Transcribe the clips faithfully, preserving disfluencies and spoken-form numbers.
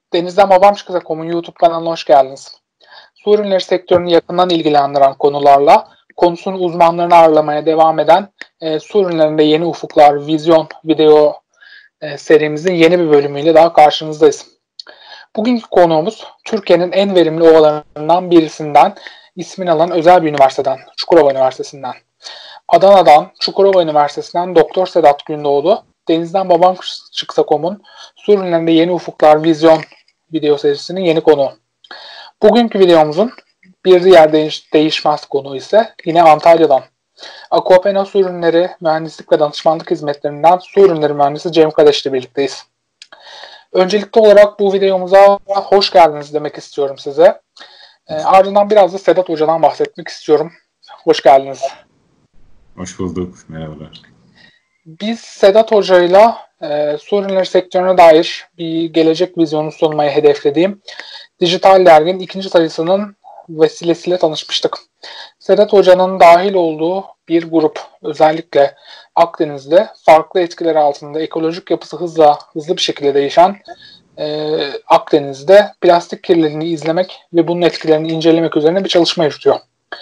Denizden Babam Çıksa nokta com'un YouTube kanalına hoş geldiniz. Su ürünleri sektörünü yakından ilgilendiren konularla konusunun uzmanlarını ağırlamaya devam eden e, Su ürünlerinde yeni ufuklar, vizyon video e, serimizin yeni bir bölümüyle daha karşınızdayız. Bugünkü konuğumuz Türkiye'nin en verimli ovalarından birisinden ismini alan özel bir üniversiteden, Çukurova Üniversitesi'nden. Adana'dan, Çukurova Üniversitesi'nden Doktor Sedat Gündoğdu, Denizden Babam Çıksa nokta com'un Su ürünlerinde yeni ufuklar, vizyon video serisinin yeni konuğu. Bugünkü videomuzun bir diğer değiş- değişmez konu ise yine Antalya'dan. Aquapena Su Ürünleri Mühendislik ve Danışmanlık Hizmetlerinden Su Ürünleri Mühendisi Cem Kadeş ile birlikteyiz. Öncelikli olarak bu videomuza hoş geldiniz demek istiyorum size. E, ardından biraz da Sedat Hoca'dan bahsetmek istiyorum. Hoş geldiniz. Hoş bulduk. Merhabalar. Biz Sedat Hoca'yla e, su ürünleri sektörüne dair bir gelecek vizyonu sunmayı hedeflediğim Dijital Dergi'nin ikinci sayısının vesilesiyle tanışmıştık. Sedat Hoca'nın dahil olduğu bir grup, özellikle Akdeniz'de farklı etkiler altında ekolojik yapısı hızla hızlı bir şekilde değişen e, Akdeniz'de plastik kirliliğini izlemek ve bunun etkilerini incelemek üzerine bir çalışma yürütüyor.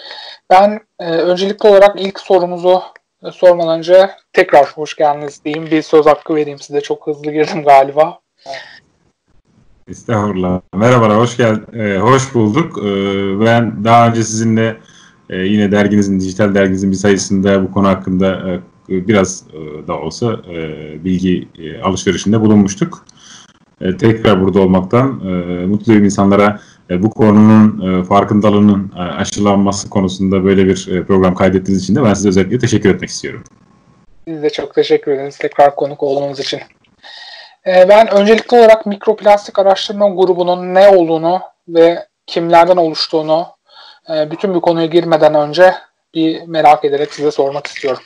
Ben e, öncelikli olarak ilk sorumuzu e, sormadan önce tekrar hoş geldiniz diyeyim. Bir söz hakkı vereyim size. Çok hızlı girdim galiba. Estağfurullah. Merhabalar, hoş gel, e, hoş bulduk. E, ben daha önce sizinle e, yine derginizin, dijital derginizin bir sayısında bu konu hakkında e, biraz e, da olsa e, bilgi e, alışverişinde bulunmuştuk. E, tekrar burada olmaktan e, mutluyum. İnsanlara e, bu konunun e, farkındalığının e, aşılanması konusunda böyle bir e, program kaydettiğiniz için de ben size özellikle teşekkür etmek istiyorum. Biz de çok teşekkür ederiz tekrar konuk olduğunuz için. E, ben öncelikli olarak mikroplastik araştırma grubunun ne olduğunu ve kimlerden oluştuğunu e, bütün bir konuya girmeden önce bir merak ederek size sormak istiyorum.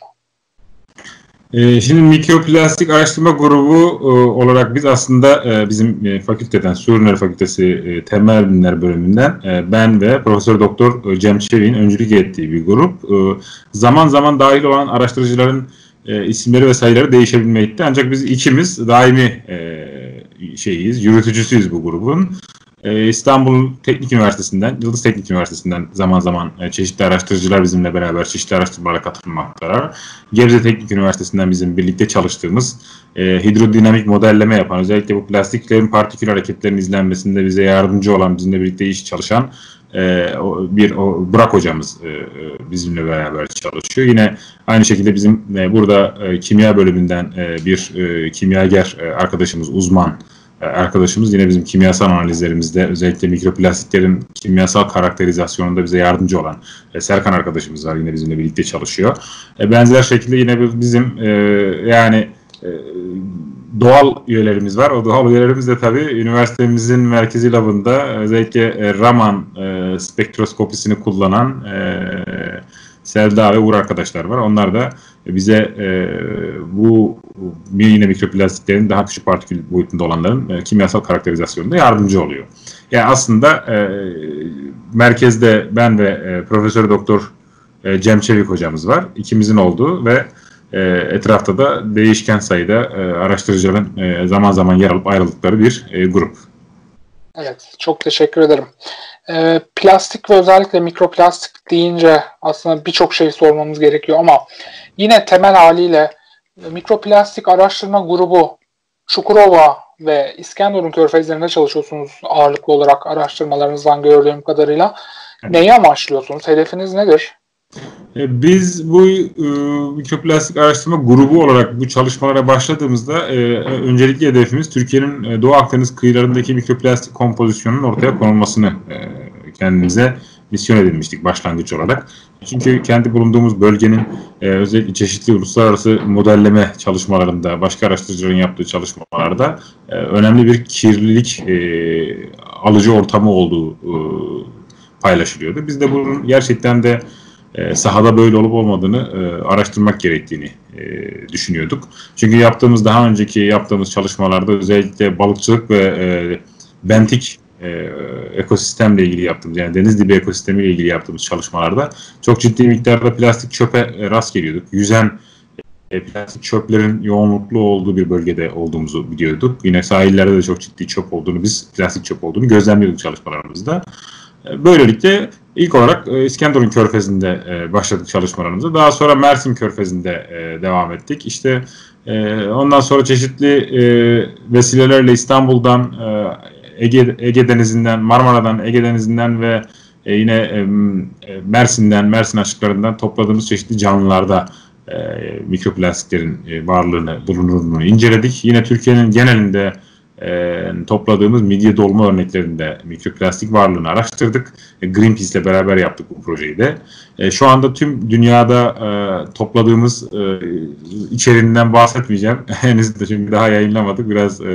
Şimdi mikroplastik araştırma grubu olarak biz aslında bizim fakülteden, Su Ürünleri Fakültesi Temel Bilimler Bölümünden ben ve Profesör Doktor Cem Çevik'in öncülük ettiği bir grup. Zaman zaman dahil olan araştırıcıların isimleri ve sayıları değişebilmekte. Ancak biz ikimiz daimi şeyiz, yürütücüsüyüz bu grubun. İstanbul Teknik Üniversitesi'nden, Yıldız Teknik Üniversitesi'nden zaman zaman çeşitli araştırıcılar bizimle beraber çeşitli araştırmalara katılmaktalar. Gebze Teknik Üniversitesi'nden bizim birlikte çalıştığımız e, hidrodinamik modelleme yapan, özellikle bu plastiklerin partikül hareketlerinin izlenmesinde bize yardımcı olan, bizimle birlikte iş çalışan e, bir o, Burak hocamız e, bizimle beraber çalışıyor. Yine aynı şekilde bizim e, burada e, kimya bölümünden e, bir e, kimyager e, arkadaşımız, uzman arkadaşımız yine bizim kimyasal analizlerimizde özellikle mikroplastiklerin kimyasal karakterizasyonunda bize yardımcı olan Serkan arkadaşımız var, yine bizimle birlikte çalışıyor. Benzer şekilde yine bizim yani doğal üyelerimiz var. O doğal üyelerimiz de tabii üniversitemizin merkezi labında özellikle Raman spektroskopisini kullanan Selda ve Uğur arkadaşlar var. Onlar da bize e, bu yine mikroplastiklerin daha küçük partikül boyutunda olanların e, kimyasal karakterizasyonunda yardımcı oluyor. Yani aslında e, merkezde ben ve e, Profesör Doktor e, Cem Çevik hocamız var. İkimizin olduğu ve e, etrafta da değişken sayıda e, araştırıcıların e, zaman zaman yer alıp ayrıldıkları bir e, grup. Evet, çok teşekkür ederim. E, plastik ve özellikle mikroplastik deyince aslında birçok şey sormamız gerekiyor ama yine temel haliyle e, mikroplastik araştırma grubu Çukurova ve İskenderun körfezlerinde çalışıyorsunuz ağırlıklı olarak araştırmalarınızdan gördüğüm kadarıyla. Evet. Neyi amaçlıyorsunuz? Hedefiniz nedir? Biz bu e, mikroplastik araştırma grubu olarak bu çalışmalara başladığımızda e, öncelikli hedefimiz Türkiye'nin e, Doğu Akdeniz kıyılarındaki mikroplastik kompozisyonunun ortaya konulmasını e, kendimize misyon edinmiştik başlangıç olarak. Çünkü kendi bulunduğumuz bölgenin e, özellikle çeşitli uluslararası modelleme çalışmalarında, başka araştırıcıların yaptığı çalışmalarda e, önemli bir kirlilik e, alıcı ortamı olduğu e, paylaşılıyordu. Biz de bunun gerçekten de E, sahada böyle olup olmadığını e, araştırmak gerektiğini e, düşünüyorduk. Çünkü yaptığımız daha önceki yaptığımız çalışmalarda özellikle balıkçılık ve e, bentik e, ekosistemle ilgili yaptığımız, yani deniz dibi ekosistemiyle ilgili yaptığımız çalışmalarda çok ciddi miktarda plastik çöpe e, rast geliyorduk. Yüzen e, plastik çöplerin yoğunluklu olduğu bir bölgede olduğumuzu biliyorduk. Yine sahillerde de çok ciddi çöp olduğunu, biz plastik çöp olduğunu gözlemliyorduk çalışmalarımızda. E, böylelikle ilk olarak e, İskenderun Körfezi'nde e, başladık çalışmalarımıza. Daha sonra Mersin Körfezi'nde e, devam ettik. İşte e, ondan sonra çeşitli e, vesilelerle İstanbul'dan, e, Ege, Ege Denizi'nden, Marmara'dan, Ege Denizi'nden ve e, yine e, Mersin'den, Mersin açıklarından topladığımız çeşitli canlılarda e, mikroplastiklerin e, varlığını, bulunurluğunu inceledik. Yine Türkiye'nin genelinde e, topladığımız midye dolma örneklerinde mikroplastik varlığını araştırdık. E, Greenpeace ile beraber yaptık bu projeyi de. E, şu anda tüm dünyada e, topladığımız e, içeriğinden bahsetmeyeceğim. Henüz de çünkü daha yayınlamadık. Biraz e,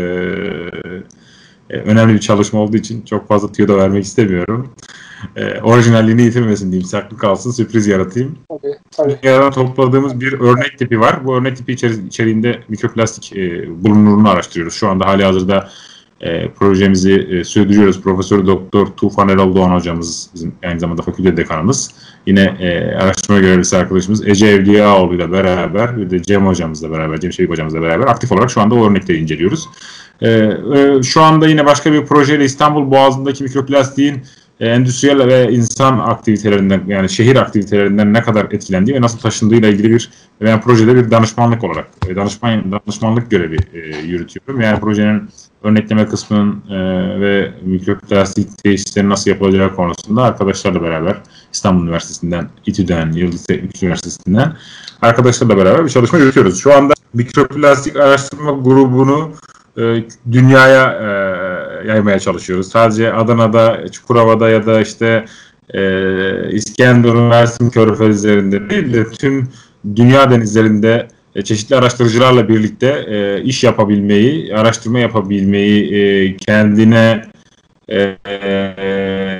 e, önemli bir çalışma olduğu için çok fazla tüyo da vermek istemiyorum. E, orijinalliğini yitirmesin diyeyim, saklı kalsın, sürpriz yaratayım. Tabii, tabii. Dünyadan topladığımız bir örnek tipi var. Bu örnek tipi içeri, içeriğinde mikroplastik e, bulunurluğunu araştırıyoruz. Şu anda hali hazırda e, projemizi e, sürdürüyoruz. Profesör Doktor Tufan Erol Doğan hocamız, bizim aynı zamanda fakülte dekanımız. Yine e, araştırma görevlisi arkadaşımız Ece Evliyaoğlu ile beraber ve de Cem hocamızla beraber, Cem Şevik hocamızla beraber aktif olarak şu anda o örnekleri inceliyoruz. E, e, şu anda yine başka bir projeyle İstanbul Boğazı'ndaki mikroplastiğin endüstriyel ve insan aktivitelerinden, yani şehir aktivitelerinden ne kadar etkilendiği ve nasıl taşındığıyla ilgili bir yani projede bir danışmanlık olarak danışman danışmanlık görevi e, yürütüyorum. Yani projenin örnekleme kısmının e, ve mikroplastik tesislerin nasıl yapılacağı konusunda arkadaşlarla beraber İstanbul Üniversitesi'nden, İTÜ'den, Yıldız Teknik Üniversitesi'nden arkadaşlarla beraber bir çalışma yürütüyoruz. Şu anda mikroplastik araştırma grubunu dünyaya e, yaymaya çalışıyoruz. Sadece Adana'da, Çukurova'da ya da işte e, İskenderun, Mersin Körfezlerinde değil de tüm dünya denizlerinde e, çeşitli araştırıcılarla birlikte e, iş yapabilmeyi, araştırma yapabilmeyi e, kendine e, e,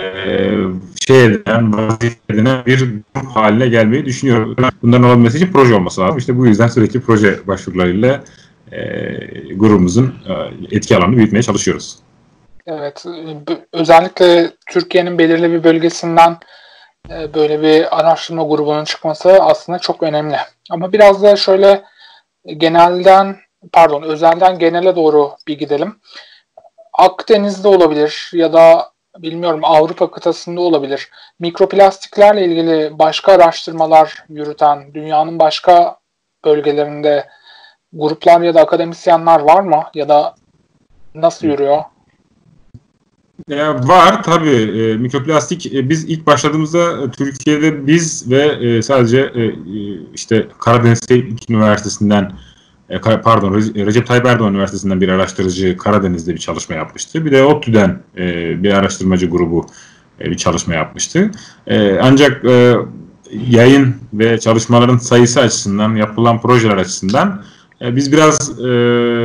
şey eden, vazife edinen bir grup haline gelmeyi düşünüyorum. Bunların olabilmesi için proje olması lazım. İşte bu yüzden sürekli proje başvurularıyla E, grubumuzun e, etki alanını büyütmeye çalışıyoruz. Evet, özellikle Türkiye'nin belirli bir bölgesinden e, böyle bir araştırma grubunun çıkması aslında çok önemli. Ama biraz da şöyle genelden, pardon, özelden genele doğru bir gidelim. Akdeniz'de olabilir ya da bilmiyorum Avrupa kıtasında olabilir. Mikroplastiklerle ilgili başka araştırmalar yürüten dünyanın başka bölgelerinde gruplar ya da akademisyenler var mı? Ya da nasıl yürüyor? Ya var tabii. E, mikroplastik e, biz ilk başladığımızda e, Türkiye'de biz ve e, sadece e, işte Karadeniz Teknik Üniversitesi'nden e, pardon Recep Tayyip Erdoğan Üniversitesi'nden bir araştırıcı Karadeniz'de bir çalışma yapmıştı. Bir de ODTÜ'den e, bir araştırmacı grubu e, bir çalışma yapmıştı. E, ancak e, yayın ve çalışmaların sayısı açısından, yapılan projeler açısından biz biraz e,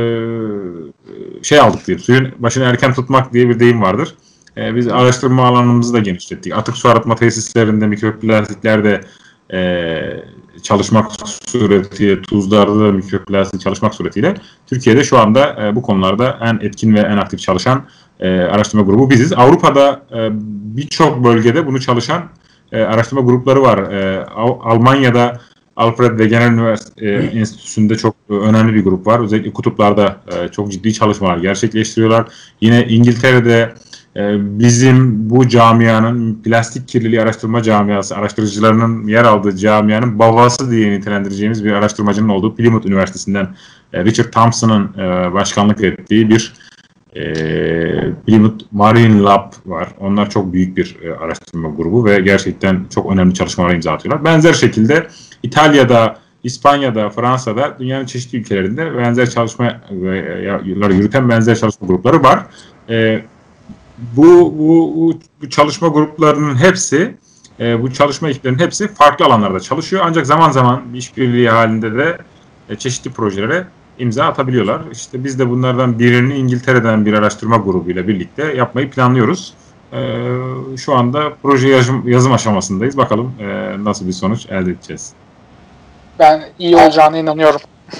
şey aldık diye, suyun başını erken tutmak diye bir deyim vardır. E, biz araştırma alanımızı da genişlettik. Atık su arıtma tesislerinde, mikroplastiklerde e, çalışmak suretiyle, tuzlarda da mikroplastik çalışmak suretiyle Türkiye'de şu anda e, bu konularda en etkin ve en aktif çalışan e, araştırma grubu biziz. Avrupa'da e, birçok bölgede bunu çalışan e, araştırma grupları var. E, Almanya'da Alfred Wegener Üniversitesi e, Enstitüsü'nde çok e, önemli bir grup var. Özellikle kutuplarda e, çok ciddi çalışmalar gerçekleştiriyorlar. Yine İngiltere'de e, bizim bu camianın, plastik kirliliği araştırma camiası, araştırıcılarının yer aldığı camianın babası diye nitelendireceğimiz bir araştırmacının olduğu Plymouth Üniversitesi'nden e, Richard Thompson'ın e, başkanlık ettiği bir e, Plymouth Marine Lab var. Onlar çok büyük bir e, araştırma grubu ve gerçekten çok önemli çalışmalar imza atıyorlar. Benzer şekilde İtalya'da, İspanya'da, Fransa'da, dünyanın çeşitli ülkelerinde benzer çalışmaları yürüten benzer çalışma grupları var. E, bu, bu, bu çalışma gruplarının hepsi, e, bu çalışma ekiplerinin hepsi farklı alanlarda çalışıyor. Ancak zaman zaman işbirliği halinde de e, çeşitli projelere imza atabiliyorlar. İşte biz de bunlardan birini İngiltere'den bir araştırma grubuyla birlikte yapmayı planlıyoruz. E, şu anda proje yazım, yazım aşamasındayız. Bakalım e, nasıl bir sonuç elde edeceğiz. Ben iyi olacağına inanıyorum.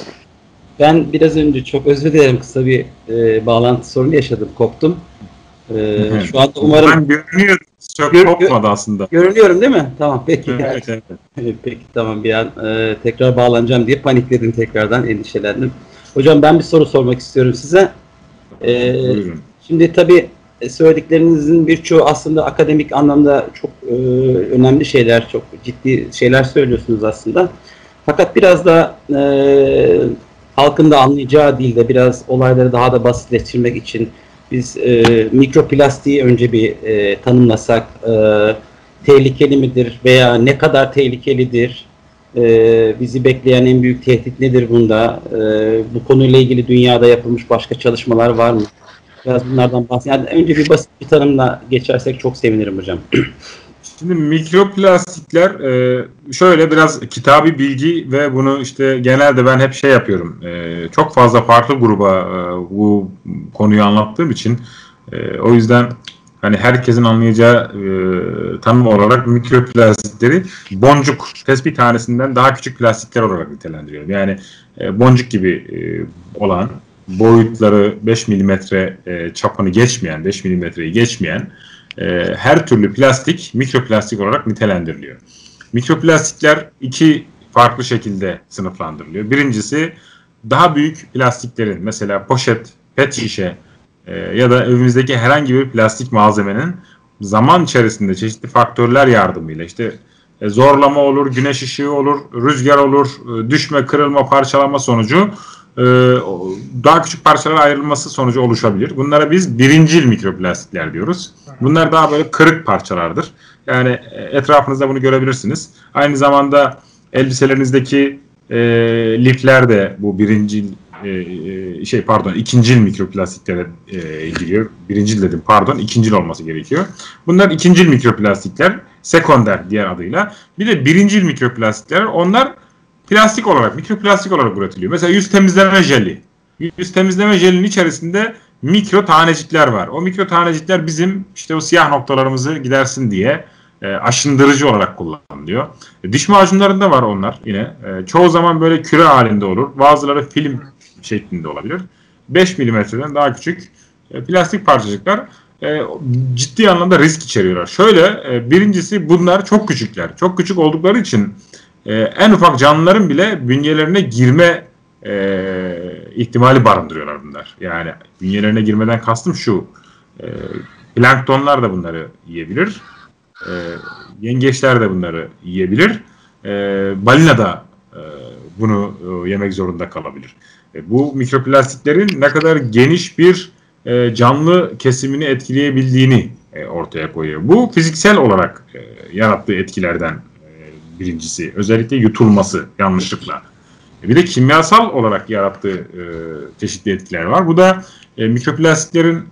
Ben biraz önce çok özür dilerim, kısa bir e, bağlantı sorunu yaşadım, koptum. E, şu anda umarım... Ben görünüyor, çok Gör, kopmadı aslında. Görünüyorum değil mi? Tamam peki. Evet, evet. Peki tamam, bir an e, tekrar bağlanacağım diye panikledim, tekrardan endişelendim. Hocam ben bir soru sormak istiyorum size. E, Buyurun. Şimdi tabii söylediklerinizin birçoğu aslında akademik anlamda çok e, önemli şeyler, çok ciddi şeyler söylüyorsunuz aslında. Fakat biraz da e, halkın da anlayacağı dilde biraz olayları daha da basitleştirmek için biz e, mikroplastiği önce bir e, tanımlasak, e, tehlikeli midir veya ne kadar tehlikelidir, e, bizi bekleyen en büyük tehdit nedir bunda, e, bu konuyla ilgili dünyada yapılmış başka çalışmalar var mı? Biraz bunlardan bahsedelim. Yani önce bir basit bir tanımla geçersek çok sevinirim hocam. Şimdi mikroplastikler e, şöyle biraz kitabi bilgi ve bunu işte genelde ben hep şey yapıyorum. E, çok fazla farklı gruba e, bu konuyu anlattığım için e, o yüzden hani herkesin anlayacağı e, tanım olarak mikroplastikleri boncuk, tespih tanesinden daha küçük plastikler olarak nitelendiriyorum. Yani e, boncuk gibi e, olan, boyutları beş milimetre e, çapını geçmeyen, beş milimetreyi geçmeyen e, her türlü plastik mikroplastik olarak nitelendiriliyor. Mikroplastikler iki farklı şekilde sınıflandırılıyor. Birincisi daha büyük plastiklerin, mesela poşet, pet şişe e, ya da evimizdeki herhangi bir plastik malzemenin zaman içerisinde çeşitli faktörler yardımıyla işte e, zorlama olur, güneş ışığı olur, rüzgar olur, e, düşme, kırılma, parçalanma sonucu daha küçük parçalara ayrılması sonucu oluşabilir. Bunlara biz birincil mikroplastikler diyoruz. Bunlar daha böyle kırık parçalardır. Yani etrafınızda bunu görebilirsiniz. Aynı zamanda elbiselerinizdeki e, lifler de bu birincil e, şey pardon ikincil mikroplastiklere e, giriyor. Birincil dedim pardon, ikincil olması gerekiyor. Bunlar ikincil mikroplastikler, sekonder diğer adıyla. Bir de birincil mikroplastikler, onlar plastik olarak, mikroplastik olarak üretiliyor. Mesela yüz temizleme jeli. Yüz temizleme jelinin içerisinde mikro tanecikler var. O mikro tanecikler bizim işte o siyah noktalarımızı gidersin diye e, aşındırıcı olarak kullanılıyor. E, diş macunlarında var onlar yine. E, çoğu zaman böyle küre halinde olur. Bazıları film şeklinde olabilir. beş milimetreden daha küçük e, plastik parçacıklar e, ciddi anlamda risk içeriyorlar. Şöyle, e, birincisi bunlar çok küçükler. Çok küçük oldukları için Ee, en ufak canlıların bile bünyelerine girme e, ihtimali barındırıyorlar bunlar. Yani bünyelerine girmeden kastım şu. E, planktonlar da bunları yiyebilir. E, yengeçler de bunları yiyebilir. E, balina da e, bunu e, yemek zorunda kalabilir. E, bu mikroplastiklerin ne kadar geniş bir e, canlı kesimini etkileyebildiğini e, ortaya koyuyor. Bu fiziksel olarak e, yarattığı etkilerden birincisi. Özellikle yutulması yanlışlıkla. Bir de kimyasal olarak yarattığı e, çeşitli etkiler var. Bu da e, mikroplastiklerin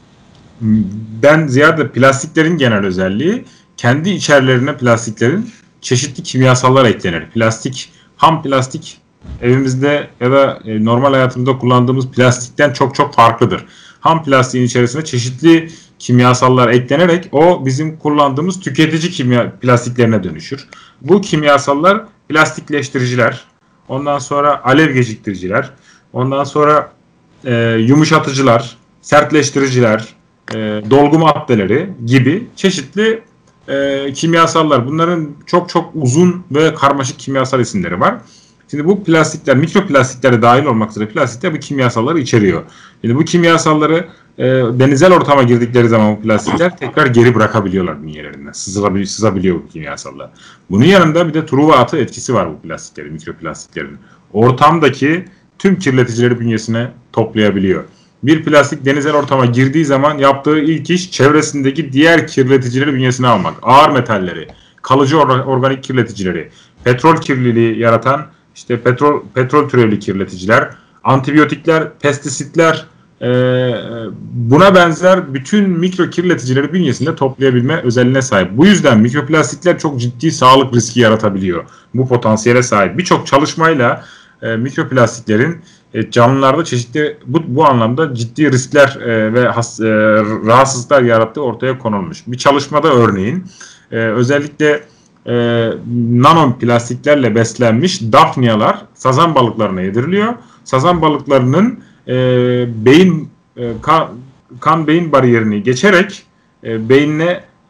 den ziyade plastiklerin genel özelliği, kendi içerilerine plastiklerin çeşitli kimyasallar eklenir. Plastik, ham plastik evimizde ya da e, normal hayatımızda kullandığımız plastikten çok çok farklıdır. Ham plastiğin içerisine çeşitli kimyasallar eklenerek o bizim kullandığımız tüketici kimya plastiklerine dönüşür. Bu kimyasallar plastikleştiriciler, ondan sonra alev geciktiriciler, ondan sonra e, yumuşatıcılar, sertleştiriciler, e, dolgu maddeleri gibi çeşitli e, kimyasallar. Bunların çok çok uzun ve karmaşık kimyasal isimleri var. Şimdi bu plastikler, mikroplastiklere dahil olmak üzere plastikler bu kimyasalları içeriyor. Şimdi bu kimyasalları e, denizel ortama girdikleri zaman bu plastikler tekrar geri bırakabiliyorlar bünyelerinden. Sızabiliyor, sızabiliyor bu kimyasallar. Bunun yanında bir de Truva atı etkisi var bu plastiklerin, mikroplastiklerin. Ortamdaki tüm kirleticileri bünyesine toplayabiliyor. Bir plastik denizel ortama girdiği zaman yaptığı ilk iş çevresindeki diğer kirleticileri bünyesine almak. Ağır metalleri, kalıcı or- organik kirleticileri, petrol kirliliği yaratan işte petrol petrol türevli kirleticiler, antibiyotikler, pestisitler, e, buna benzer bütün mikro kirleticileri bünyesinde toplayabilme özelliğine sahip. Bu yüzden mikroplastikler çok ciddi sağlık riski yaratabiliyor. Bu potansiyele sahip. Birçok çalışmayla e, mikroplastiklerin e, canlılarda çeşitli bu, bu anlamda ciddi riskler e, ve has, e, rahatsızlıklar yarattığı ortaya konulmuş. Bir çalışmada örneğin e, özellikle e, nano plastiklerle beslenmiş dafniyalar sazan balıklarına yediriliyor. Sazan balıklarının e, beyin e, kan, kan beyin bariyerini geçerek e, beynine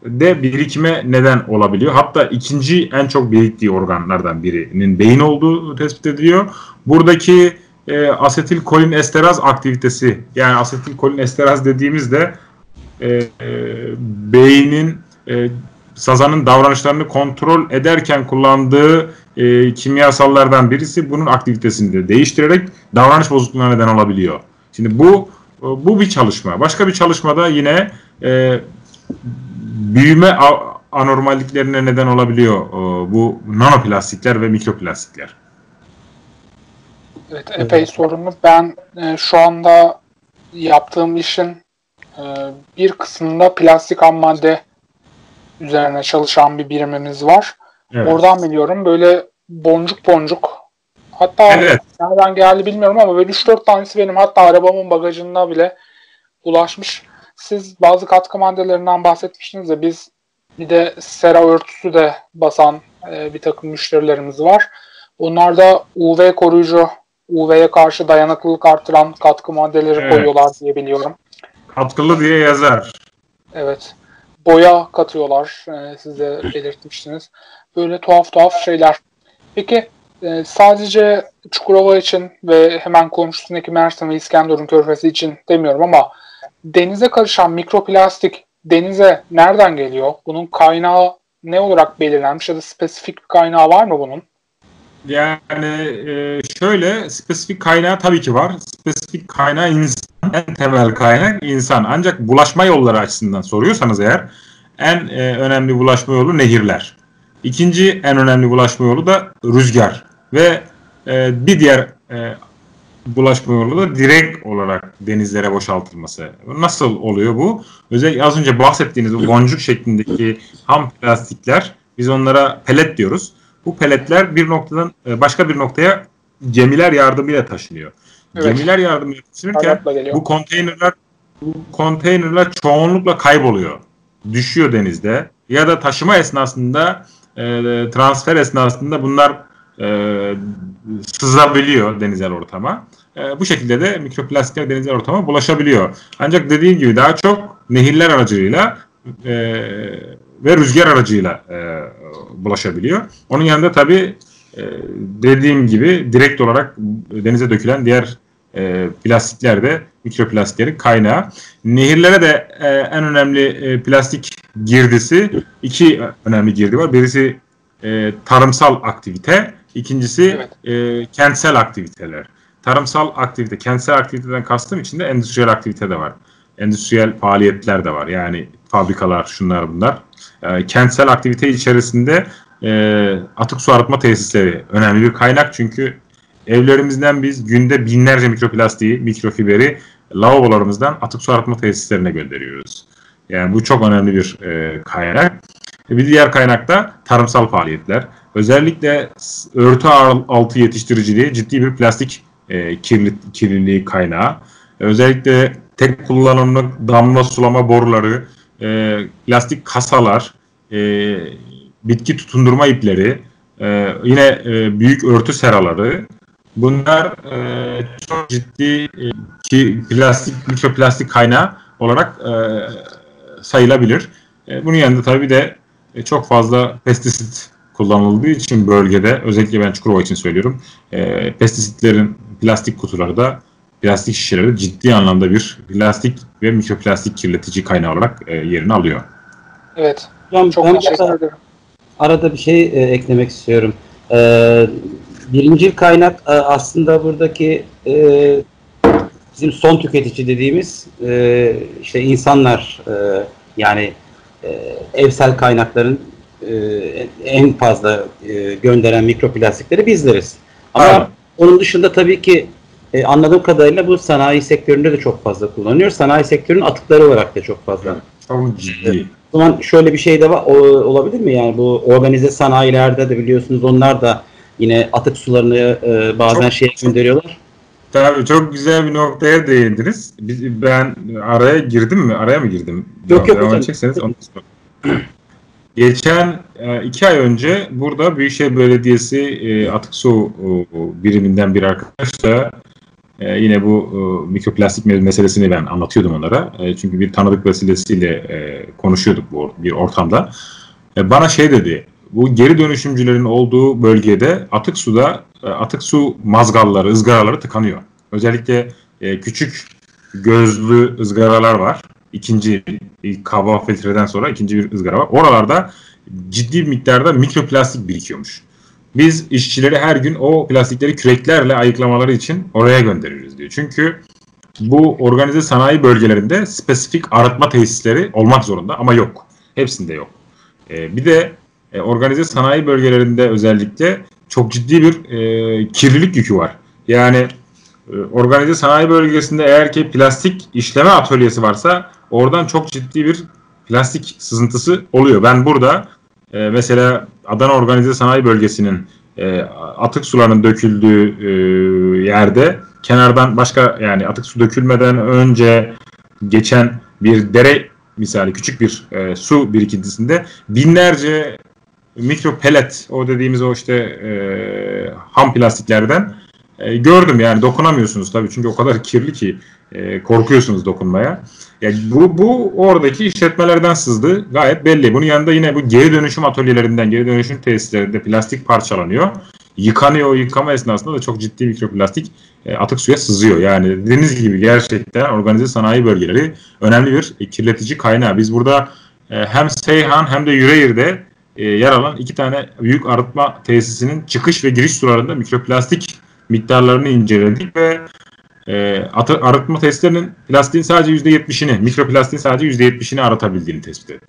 de birikime neden olabiliyor. Hatta ikinci en çok biriktiği organlardan birinin beyin olduğu tespit ediliyor. Buradaki e, asetilkolinesteraz aktivitesi, yani asetilkolinesteraz dediğimizde e, e, beynin e, sazanın davranışlarını kontrol ederken kullandığı e, kimyasallardan birisi, bunun aktivitesini de değiştirerek davranış bozukluğuna neden olabiliyor. Şimdi bu bu bir çalışma. Başka bir çalışmada yine e, büyüme anormalliklerine neden olabiliyor e, bu nanoplastikler ve mikroplastikler. Evet, epey sorunlu. Ben e, şu anda yaptığım işin e, bir kısmında plastik ham madde üzerine çalışan bir birimimiz var. Evet. Oradan biliyorum, böyle boncuk boncuk, hatta evet, nereden geldi bilmiyorum ama böyle üç dört tanesi benim hatta arabamın bagajında bile ulaşmış. Siz bazı katkı maddelerinden bahsetmiştiniz de biz bir de sera örtüsü de basan e, bir takım müşterilerimiz var. Onlar da U V koruyucu, U V'ye karşı dayanıklılık artıran katkı maddeleri evet, koyuyorlar diye biliyorum. Katkılı diye yazar. Evet. Boya katıyorlar. E, siz de belirtmiştiniz. Böyle tuhaf tuhaf şeyler. Peki e, sadece Çukurova için ve hemen komşusundaki Mersin ve İskenderun Körfezi için demiyorum ama denize karışan mikroplastik denize nereden geliyor? Bunun kaynağı ne olarak belirlenmiş ya da spesifik bir kaynağı var mı bunun? Yani e, şöyle, spesifik kaynağı tabii ki var. Spesifik kaynağı insan. En temel kaynak insan. Ancak bulaşma yolları açısından soruyorsanız eğer en e, önemli bulaşma yolu nehirler. İkinci en önemli bulaşma yolu da rüzgar. Ve e, bir diğer e, bulaşma yolu da direkt olarak denizlere boşaltılması. Nasıl oluyor bu? Özellikle az önce bahsettiğiniz bu boncuk şeklindeki ham plastikler, biz onlara pelet diyoruz. Bu peletler bir noktadan başka bir noktaya gemiler yardımıyla taşınıyor. Evet. Gemiler yardımıyla taşınırken bu konteynerler bu konteynerler çoğunlukla kayboluyor. Düşüyor denizde ya da taşıma esnasında e, transfer esnasında bunlar e, sızabiliyor denizel ortama. E, bu şekilde de mikroplastikler denizel ortama bulaşabiliyor. Ancak dediğim gibi daha çok nehirler aracılığıyla e, ve rüzgar aracıyla e, bulaşabiliyor. Onun yanında tabii e, dediğim gibi direkt olarak denize dökülen diğer e, plastikler de mikroplastiklerin kaynağı. Nehirlere de e, en önemli e, plastik girdisi, iki önemli girdi var. Birisi e, tarımsal aktivite, ikincisi evet, e, kentsel aktiviteler. Tarımsal aktivite, kentsel aktiviteden kastım içinde endüstriyel aktivite de var. Endüstriyel faaliyetler de var. Yani fabrikalar, şunlar bunlar. E, kentsel aktivite içerisinde e, atık su arıtma tesisleri önemli bir kaynak. Çünkü evlerimizden biz günde binlerce mikroplastiği, mikrofiberi lavabolarımızdan atık su arıtma tesislerine gönderiyoruz. Yani bu çok önemli bir e, kaynak. Bir diğer kaynak da tarımsal faaliyetler. Özellikle örtü altı yetiştiriciliği ciddi bir plastik e, kirli, kirliliği kaynağı. Özellikle tek kullanımlık damla sulama boruları, e, plastik kasalar, e, bitki tutundurma ipleri, e, yine e, büyük örtü seraları. Bunlar e, çok ciddi e, ki plastik, mikroplastik kaynağı olarak e, sayılabilir. E, bunun yanında tabii de e, çok fazla pestisit kullanıldığı için bölgede, özellikle ben Çukurova için söylüyorum, e, pestisitlerin plastik kutuları da, plastik şişeleri ciddi anlamda bir plastik ve mikroplastik kirletici kaynağı olarak e, yerini alıyor. Evet. Ben, çok ben teşekkür ederim. Arada bir şey e, eklemek istiyorum. E, birincil kaynak e, aslında buradaki e, bizim son tüketici dediğimiz e, işte insanlar, e, yani e, evsel kaynakların e, en fazla e, gönderen mikroplastikleri bizleriz. Ama evet, onun dışında tabii ki e, anladığım kadarıyla bu sanayi sektöründe de çok fazla kullanılıyor. Sanayi sektörünün atıkları olarak da çok fazla. Çok ciddi. O zaman şöyle bir şey de var, o, olabilir mi? Yani bu organize sanayilerde de biliyorsunuz onlar da yine atık sularını e, bazen çok, şeye gönderiyorlar. Tabii çok güzel bir noktaya değindiniz. Biz, ben araya girdim mi? Araya mı girdim? Yok yok. Devam edecekseniz onu sorayım. Geçen e, iki ay önce burada Büyükşehir Belediyesi e, atık su o, biriminden bir arkadaşla e, yine bu e, mikroplastik meselesini ben anlatıyordum onlara. E, çünkü bir tanıdık vesilesiyle e, konuşuyorduk bu bir ortamda. E, bana şey dedi, bu geri dönüşümcülerin olduğu bölgede atık suda e, atık su mazgalları, ızgaraları tıkanıyor. Özellikle e, küçük gözlü ızgaralar var. İkinci kaba filtreden sonra ikinci bir ızgara var. Oralarda ciddi bir miktarda mikroplastik birikiyormuş. Biz işçileri her gün o plastikleri küreklerle ayıklamaları için oraya göndeririz diyor. Çünkü bu organize sanayi bölgelerinde spesifik arıtma tesisleri olmak zorunda ama yok. Hepsinde yok. Ee, bir de e, organize sanayi bölgelerinde özellikle çok ciddi bir e, kirlilik yükü var. Yani e, organize sanayi bölgesinde eğer ki plastik işleme atölyesi varsa oradan çok ciddi bir plastik sızıntısı oluyor. Ben burada e, mesela Adana Organize Sanayi Bölgesi'nin e, atık sularının döküldüğü e, yerde kenardan başka yani atık su dökülmeden önce geçen bir dere misali küçük bir e, su birikintisinde binlerce mikro pelet o dediğimiz o işte e, ham plastiklerden e, gördüm yani dokunamıyorsunuz tabii çünkü o kadar kirli ki e, korkuyorsunuz dokunmaya. Yani bu, bu oradaki işletmelerden sızdı gayet belli. Bunun yanında yine bu geri dönüşüm atölyelerinden, geri dönüşüm tesislerinde plastik parçalanıyor. Yıkanıyor, o yıkama esnasında da çok ciddi mikroplastik e, atık suya sızıyor. Yani dediğiniz gibi gerçekten organize sanayi bölgeleri önemli bir kirletici kaynağı. Biz burada e, hem Seyhan hem de Yüreğir'de e, yer alan iki tane büyük arıtma tesisinin çıkış ve giriş sularında mikroplastik miktarlarını inceledik ve e, atı, arıtma tesislerinin plastiğin sadece yüzde yetmişini, mikroplastiğin sadece yüzde yetmişini arıtabildiğini tespit ettik.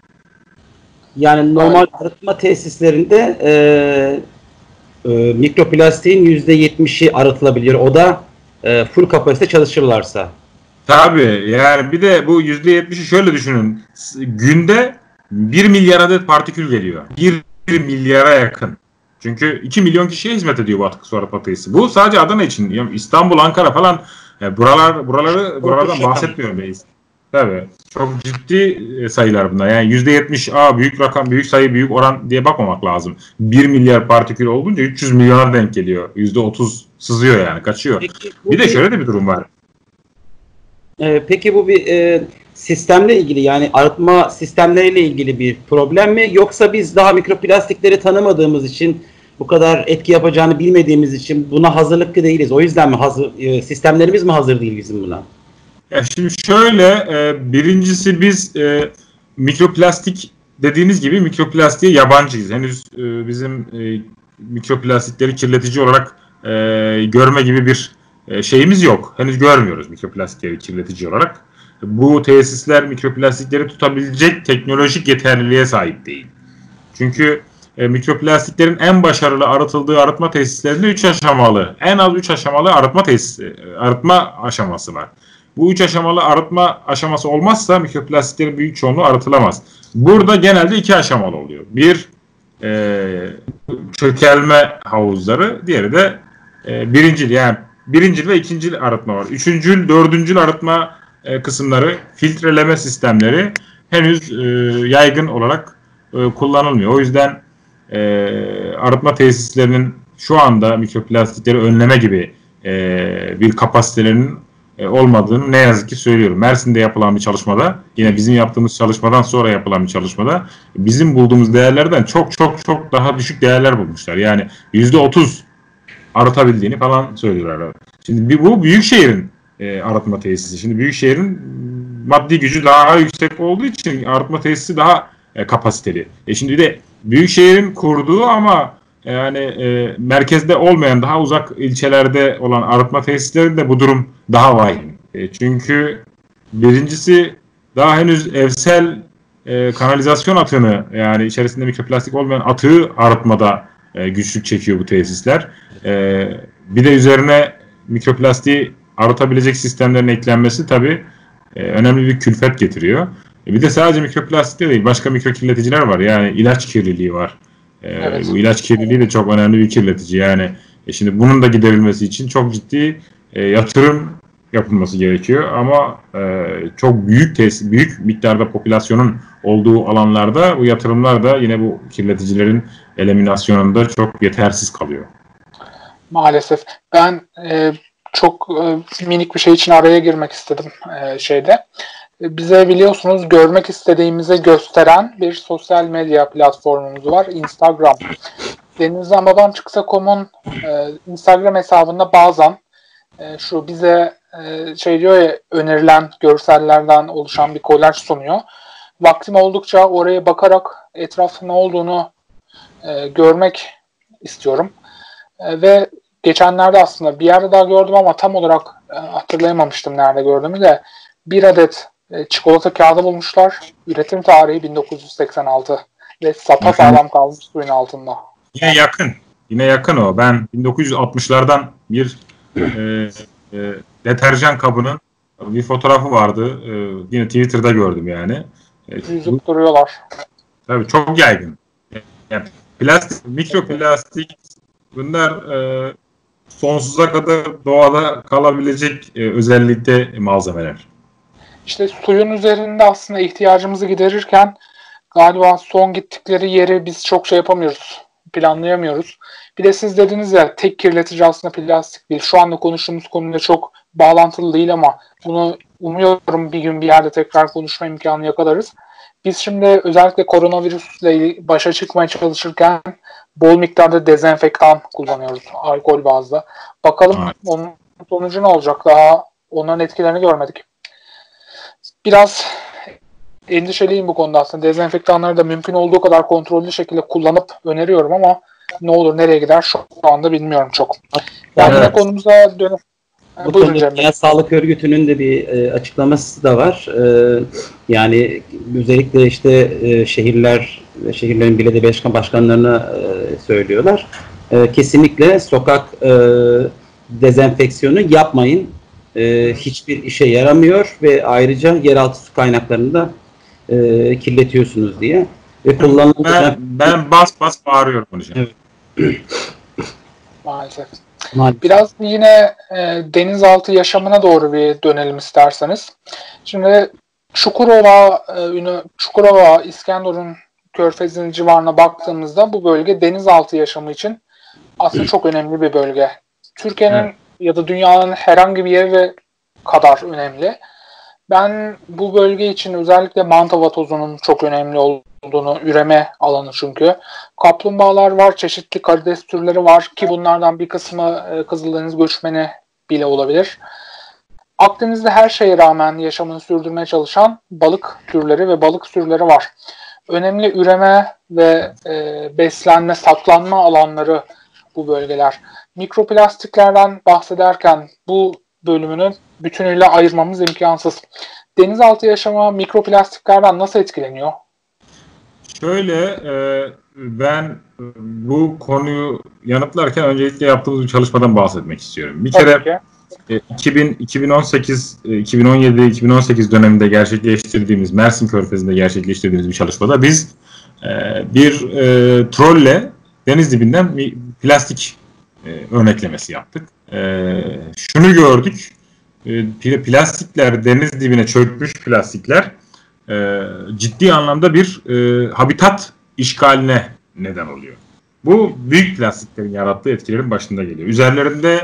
Yani normal arıtma tesislerinde e, e, mikroplastiğin yüzde yetmişi arıtılabilir. O da e, full kapasite çalışırlarsa. Tabii yani bir de bu yüzde yetmişi şöyle düşünün. Günde bir milyar adet partikül geliyor. bir milyara yakın. Çünkü iki milyon kişiye hizmet ediyor bu atık su arıtma tesisi. Bu sadece Adana için. Yani İstanbul, Ankara falan yani buralar buraları buralardan bahsetmiyorum reis. Tabii. Çok ciddi sayılar bunlar. Yani yüzde yetmiş a büyük rakam, büyük sayı, büyük oran diye bakmamak lazım. bir milyar partikül olunca üç yüz milyona denk geliyor. yüzde otuz sızıyor yani, kaçıyor. Peki, bir de şöyle de bir durum var. E, peki bu bir e, sistemle ilgili yani arıtma sistemleriyle ilgili bir problem mi? Yoksa biz daha mikroplastikleri tanımadığımız için bu kadar etki yapacağını bilmediğimiz için buna hazırlıklı değiliz. O yüzden mi hazır, e, sistemlerimiz mi hazır değil bizim buna? Ya şimdi şöyle e, birincisi biz e, mikroplastik dediğiniz gibi mikroplastiğe yabancıyız. Henüz e, bizim e, mikroplastikleri kirletici olarak e, görme gibi bir e, şeyimiz yok. Henüz görmüyoruz mikroplastikleri kirletici olarak. Bu tesisler mikroplastikleri tutabilecek teknolojik yeterliliğe sahip değil. Çünkü e, mikroplastiklerin en başarılı arıtıldığı arıtma tesislerinde üç aşamalı, en az üç aşamalı arıtma tesisi, arıtma aşaması var. Bu üç aşamalı arıtma aşaması olmazsa mikroplastiklerin büyük çoğunluğu arıtılamaz. Burada genelde iki aşamalı oluyor. Bir e, çökelme havuzları, diğeri de e, birincil yani birincil ve ikincil arıtma var. Üçüncül, dördüncül arıtma e, kısımları, filtreleme sistemleri henüz e, yaygın olarak e, kullanılmıyor. O yüzden e, arıtma tesislerinin şu anda mikroplastikleri önleme gibi e, bir kapasitelerinin e, olmadığını ne yazık ki söylüyorum. Mersin'de yapılan bir çalışmada, yine bizim yaptığımız çalışmadan sonra yapılan bir çalışmada bizim bulduğumuz değerlerden çok çok çok daha düşük değerler bulmuşlar. Yani yüzde otuz arıtabildiğini falan söylüyorlar. Şimdi bu Büyükşehir'in e, arıtma tesisi. Şimdi Büyükşehir'in maddi gücü daha yüksek olduğu için arıtma tesisi daha e, kapasiteli. E şimdi de Büyükşehir'in kurduğu ama yani e, merkezde olmayan daha uzak ilçelerde olan arıtma tesislerinde bu durum daha vahim. E, çünkü birincisi daha henüz evsel e, kanalizasyon atığını yani içerisinde mikroplastik olmayan atığı arıtmada e, güçlük çekiyor bu tesisler. E, bir de üzerine mikroplastiği arıtabilecek sistemlerin eklenmesi tabii e, önemli bir külfet getiriyor. E, bir de sadece mikroplastik değil, başka mikrokirleticiler var. Yani ilaç kirliliği var. E, evet. Bu ilaç kirliliği de çok önemli bir kirletici. Yani e, şimdi bunun da giderilmesi için çok ciddi e, yatırım yapılması gerekiyor. Ama e, çok büyük tesis, büyük miktarda popülasyonun olduğu alanlarda bu yatırımlar da yine bu kirleticilerin eliminasyonunda çok yetersiz kalıyor. Maalesef. Ben e, çok e, minik bir şey için araya girmek istedim e, şeyde. E, bize biliyorsunuz görmek istediğimizi gösteren bir sosyal medya platformumuz var. Instagram. Denizden Babam Çıksa nokta com'un e, Instagram hesabında bazen e, şu bize e, şey diyor ya, önerilen görsellerden oluşan bir kolaj sunuyor. Vaktim oldukça oraya bakarak etrafta ne olduğunu e, görmek istiyorum. E, ve geçenlerde aslında bir yerde daha gördüm ama tam olarak e, hatırlayamamıştım nerede gördüğümü de. Bir adet e, çikolata kağıdı bulmuşlar. Üretim tarihi bin dokuz yüz seksen altı ve sapasağlam kalmış suyun altında. Yine yakın. Yine yakın o. Ben bin dokuz yüz altmışlardan bir e, e, deterjan kabının bir fotoğrafı vardı. E, yine Twitter'da gördüm yani. E, Yüzüp duruyorlar. Tabii çok yaygın. Yani plastik, mikroplastik bunlar e, sonsuza kadar doğada kalabilecek e, özellikte malzemeler. İşte suyun üzerinde aslında ihtiyacımızı giderirken galiba son gittikleri yeri biz çok şey yapamıyoruz. Planlayamıyoruz. Bir de siz dediniz ya, tek kirletici aslında plastik değil. Şu anda konuştuğumuz konuyla çok bağlantılı değil ama bunu umuyorum bir gün bir yerde tekrar konuşma imkanı yakalarız. Biz şimdi özellikle koronavirüsle başa çıkmaya çalışırken bol miktarda dezenfektan kullanıyoruz. Alkol bazlı. Bakalım evet. Onun sonucu ne olacak? Daha onların etkilerini görmedik. Biraz endişeliyim bu konuda aslında. Dezenfektanları da mümkün olduğu kadar kontrollü şekilde kullanıp öneriyorum ama ne olur nereye gider şu anda bilmiyorum çok. Yani evet. Konumuza dönüp bu konuda Dünya Sağlık Örgütü'nün de bir e, açıklaması da var. E, yani özellikle işte e, şehirler ve şehirlerin belediye başkan başkanlarına e, söylüyorlar. E, kesinlikle sokak e, dezenfeksiyonu yapmayın. E, hiçbir işe yaramıyor ve ayrıca yeraltı su kaynaklarını da e, kirletiyorsunuz diye. Ve kullanılan ben, ben bas bas bağırıyorum konuşuyorum. Evet. Maalesef. Biraz yine e, denizaltı yaşamına doğru bir dönelim isterseniz. Şimdi Çukurova, e, Çukurova, İskenderun Körfezi'nin civarına baktığımızda bu bölge denizaltı yaşamı için aslında çok önemli bir bölge. Türkiye'nin evet. ya da dünyanın herhangi bir yeri kadar önemli. Ben bu bölge için özellikle manta vatozunun çok önemli olduğunu, üreme alanı çünkü. Kaplumbağalar var, çeşitli karides türleri var ki bunlardan bir kısmı Kızıldeniz göçmeni bile olabilir. Akdeniz'de her şeye rağmen yaşamını sürdürmeye çalışan balık türleri ve balık sürüleri var. Önemli üreme ve e, beslenme, saklanma alanları bu bölgeler. Mikroplastiklerden bahsederken bu bölümünü bütünüyle ayırmamız imkansız. Denizaltı yaşamı mikroplastiklerden nasıl etkileniyor? Şöyle, e, ben bu konuyu yanıtlarken öncelikle yaptığımız bir çalışmadan bahsetmek istiyorum. Bir kere e, iki bin on sekiz, iki bin on yedi, iki bin on sekiz döneminde gerçekleştirdiğimiz, Mersin Körfezi'nde gerçekleştirdiğimiz bir çalışmada biz e, bir e, trolle deniz dibinden bir plastik e, örneklemesi yaptık. E, şunu gördük, e, plastikler, deniz dibine çökmüş plastikler e, ciddi anlamda bir e, habitat işgaline neden oluyor. Bu büyük plastiklerin yarattığı etkilerin başında geliyor. Üzerlerinde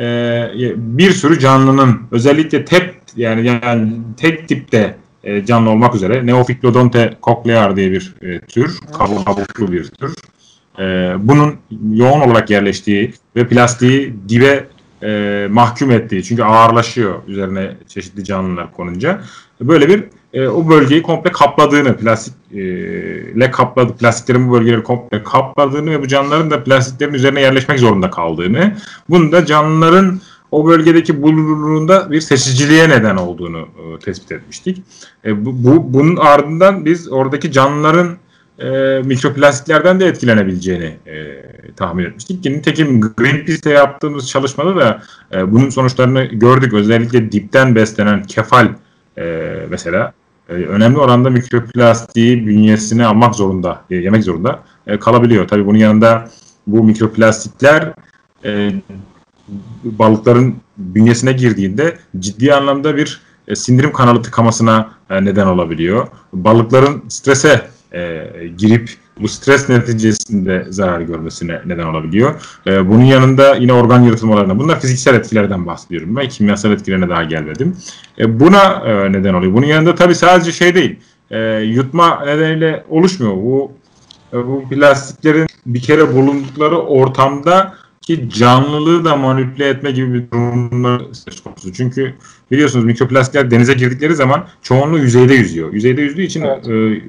e, bir sürü canlının, özellikle tep yani, yani tek tipte e, canlı olmak üzere Neophyllodonte cochlear diye bir e, tür, kabuk kabuklu bir tür. E, bunun yoğun olarak yerleştiği ve plastiği dibe e, mahkum ettiği, çünkü ağırlaşıyor üzerine çeşitli canlılar konunca. Böyle bir e, o bölgeyi komple kapladığını, plastikle e, kapladı, plastiklerin bu bölgeleri komple kapladığını ve bu canlıların da plastiklerin üzerine yerleşmek zorunda kaldığını, bunun da canlıların o bölgedeki bulunurluğunda bir seçiciliğe neden olduğunu e, tespit etmiştik. E, bu, bu bunun ardından biz oradaki canlıların e, mikroplastiklerden de etkilenebileceğini e, tahmin etmiştik. Nitekim Greenpeace'te yaptığımız çalışmada da e, bunun sonuçlarını gördük. Özellikle dipten beslenen kefal e, mesela e, önemli oranda mikroplastiği bünyesine almak zorunda, e, yemek zorunda e, kalabiliyor. Tabii bunun yanında bu mikroplastikler e, balıkların bünyesine girdiğinde ciddi anlamda bir e, sindirim kanalı tıkamasına e, neden olabiliyor. Balıkların strese e, girip bu stres neticesinde zarar görmesine neden olabiliyor. E, bunun yanında yine organ yırtılmalarına, bunlar fiziksel etkilerden bahsediyorum. Ben kimyasal etkilerine daha gelmedim. E, buna e, neden oluyor. Bunun yanında tabii sadece şey değil, e, yutma nedeniyle oluşmuyor. Bu e, bu plastiklerin bir kere bulundukları ortamda ki canlılığı da manipüle etme gibi bir durumlar söz konusu. Çünkü biliyorsunuz mikroplastikler denize girdikleri zaman çoğunluğu yüzeyde yüzüyor. Yüzeyde yüzdüğü için evet. e,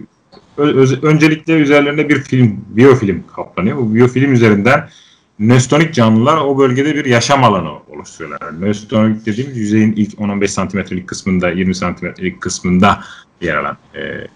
Öz, öncelikle üzerlerinde bir film, biyofilm kaplanıyor. Bu biyofilm üzerinden nöstonik canlılar o bölgede bir yaşam alanı oluşturuyorlar. Nöstonik dediğimiz yüzeyin ilk on on beş santimetrelik kısmında, yirmi santimetrelik kısmında yer alan e,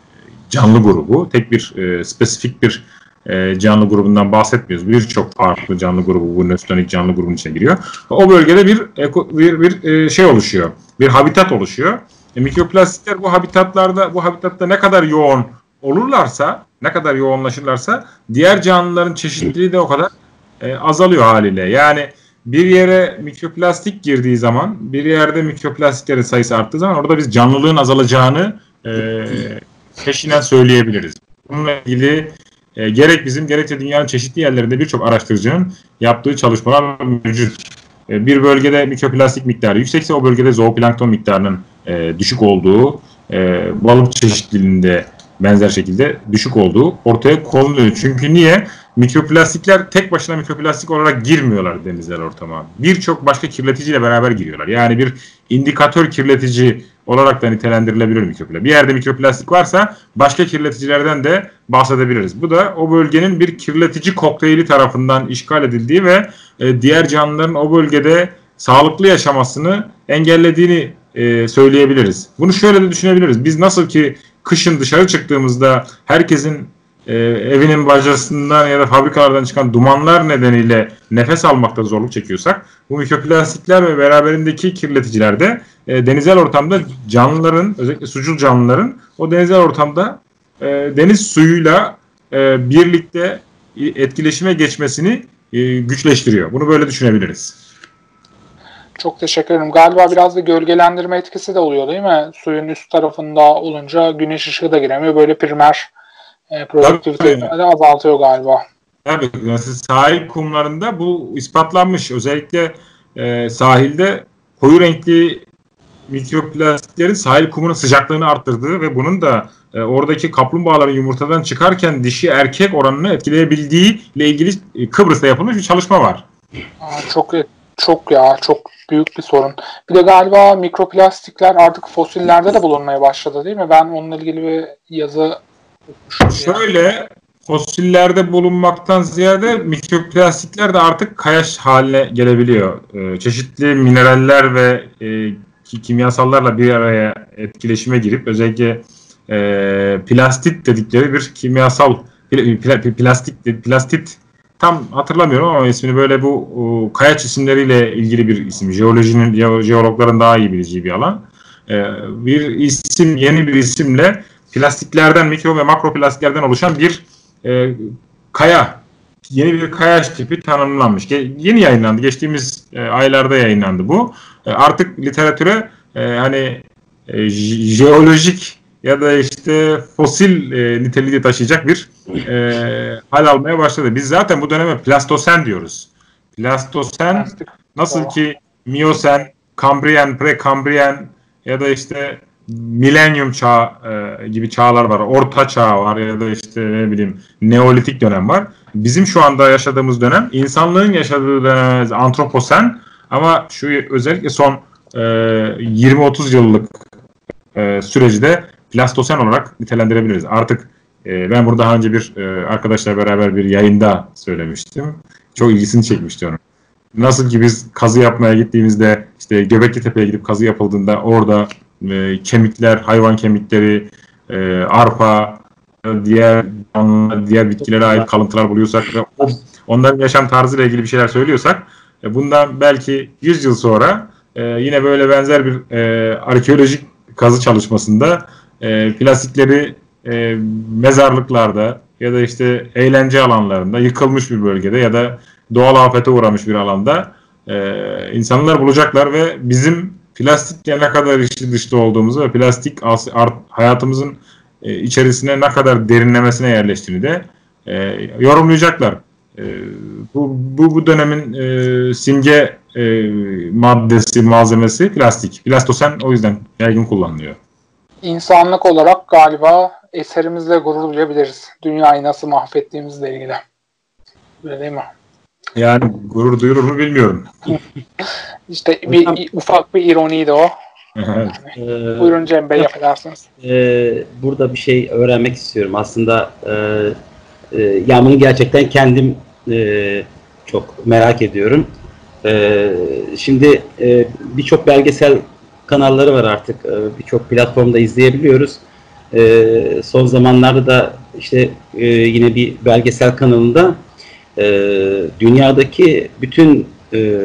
canlı grubu. Tek bir e, spesifik bir e, canlı grubundan bahsetmiyoruz. Birçok farklı canlı grubu bu nöstonik canlı grubunun içine giriyor. O bölgede bir bir, bir e, şey oluşuyor. Bir habitat oluşuyor. E, mikroplastikler bu habitatlarda, bu habitatta ne kadar yoğun olurlarsa, ne kadar yoğunlaşırlarsa diğer canlıların çeşitliliği de o kadar e, azalıyor haliyle. Yani bir yere mikroplastik girdiği zaman, bir yerde mikroplastiklerin sayısı arttığı zaman orada biz canlılığın azalacağını e, peşinen söyleyebiliriz. Bununla ilgili e, gerek bizim gerekse dünyanın çeşitli yerlerinde birçok araştırıcının yaptığı çalışmalar mevcut. E, bir bölgede mikroplastik miktarı yüksekse o bölgede zooplankton miktarının e, düşük olduğu, e, balık çeşitliliğinde benzer şekilde düşük olduğu ortaya konuluyor. Çünkü niye? Mikroplastikler tek başına mikroplastik olarak girmiyorlar denizler ortama. Birçok başka kirleticiyle beraber giriyorlar. Yani bir indikatör kirletici olarak da nitelendirilebilir mikroplastik. Bir yerde mikroplastik varsa başka kirleticilerden de bahsedebiliriz. Bu da o bölgenin bir kirletici kokteyli tarafından işgal edildiği ve e, diğer canlıların o bölgede sağlıklı yaşamasını engellediğini e, söyleyebiliriz. Bunu şöyle de düşünebiliriz. Biz nasıl ki kışın dışarı çıktığımızda herkesin e, evinin bacasından ya da fabrikalardan çıkan dumanlar nedeniyle nefes almakta zorluk çekiyorsak, bu mikroplastikler ve beraberindeki kirleticiler de e, denizel ortamda canlıların, özellikle sucul canlıların o denizel ortamda e, deniz suyuyla e, birlikte etkileşime geçmesini e, güçleştiriyor. Bunu böyle düşünebiliriz. Çok teşekkür ederim. Galiba biraz da gölgelendirme etkisi de oluyor değil mi? Suyun üst tarafında olunca güneş ışığı da giremiyor. Böyle primer e, produktiviteyi de azaltıyor galiba. Tabii. Mesela sahil kumlarında bu ispatlanmış. Özellikle e, sahilde koyu renkli mikroplastiklerin sahil kumunun sıcaklığını arttırdığı ve bunun da e, oradaki kaplumbağaların yumurtadan çıkarken dişi erkek oranını etkileyebildiği ile ilgili e, Kıbrıs'ta yapılmış bir çalışma var. Aa, çok Çok ya, çok büyük bir sorun. Bir de galiba mikroplastikler artık fosillerde de bulunmaya başladı değil mi? Ben onunla ilgili bir yazı okumuştum. Şöyle, yani. Fosillerde bulunmaktan ziyade mikroplastikler de artık kayaç haline gelebiliyor. Ee, çeşitli mineraller ve e, kimyasallarla bir araya etkileşime girip özellikle e, plastit dedikleri bir kimyasal pl- pl- plastik plastit tam hatırlamıyorum ama ismini böyle bu o, kayaç isimleriyle ilgili bir isim. Jeolojinin, jeologların daha iyi bileceği bir alan. Ee, bir isim, yeni bir isimle plastiklerden, mikro ve makroplastiklerden oluşan bir e, kaya, yeni bir kayaç tipi tanımlanmış. Ge- yeni yayınlandı. Geçtiğimiz e, aylarda yayınlandı bu. E, artık literatüre e, hani e, jeolojik ya da işte fosil e, niteliği taşıyacak bir e, hal almaya başladı. Biz zaten bu döneme plastosen diyoruz. Plastosen nasıl ki Miyosen, Kambriyen, Prekambriyen ya da işte Milenyum çağı e, gibi çağlar var. Orta çağ var ya da işte ne bileyim Neolitik dönem var. Bizim şu anda yaşadığımız dönem insanlığın yaşadığı dönem antroposen ama şu özellikle son e, yirmi otuz yıllık e, süreci de plastosen olarak nitelendirebiliriz. Artık e, ben burada daha önce bir e, arkadaşla beraber bir yayında söylemiştim. Çok ilgisini çekmişti onun. Nasıl ki biz kazı yapmaya gittiğimizde işte Göbekli Tepe'ye gidip kazı yapıldığında orada e, kemikler, hayvan kemikleri, e, arpa, diğer diğer bitkilere ait kalıntılar buluyorsak ve onların yaşam tarzıyla ilgili bir şeyler söylüyorsak e, bundan belki yüz yıl sonra e, yine böyle benzer bir e, arkeolojik kazı çalışmasında e, plastikleri e, mezarlıklarda ya da işte eğlence alanlarında yıkılmış bir bölgede ya da doğal afete uğramış bir alanda e, insanlar bulacaklar ve bizim plastikle ne kadar içli dışlı olduğumuzu ve plastik hayatımızın e, içerisine ne kadar derinlemesine yerleştiğini de e, yorumlayacaklar. E, bu, bu bu dönemin e, simge e, maddesi, malzemesi plastik. Plastosen o yüzden yaygın kullanılıyor. İnsanlık olarak galiba eserimizle gurur duyabiliriz. Dünyayı nasıl mahvettiğimizle ilgili. Öyle değil mi? Yani gurur duyurur mu bilmiyorum. İşte bir, ufak bir ironiydi o. Evet. Yani, buyurun Cem Bey, affedersiniz. Ee, burada bir şey öğrenmek istiyorum. Aslında e, e, yani bunu gerçekten kendim e, çok merak ediyorum. E, şimdi e, birçok belgesel kanalları var artık. E, birçok platformda izleyebiliyoruz. E, son zamanlarda da işte e, yine bir belgesel kanalında e, dünyadaki bütün e,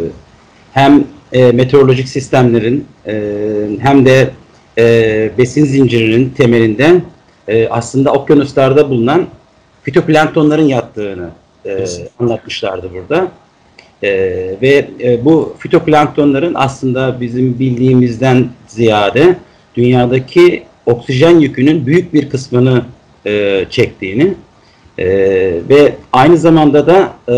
hem e, meteorolojik sistemlerin e, hem de e, besin zincirinin temelinden e, aslında okyanuslarda bulunan fitoplanktonların yattığını e, anlatmışlardı burada. E, ve e, bu fitoplanktonların aslında bizim bildiğimizden ziyade dünyadaki oksijen yükünün büyük bir kısmını e, çektiğini e, ve aynı zamanda da e,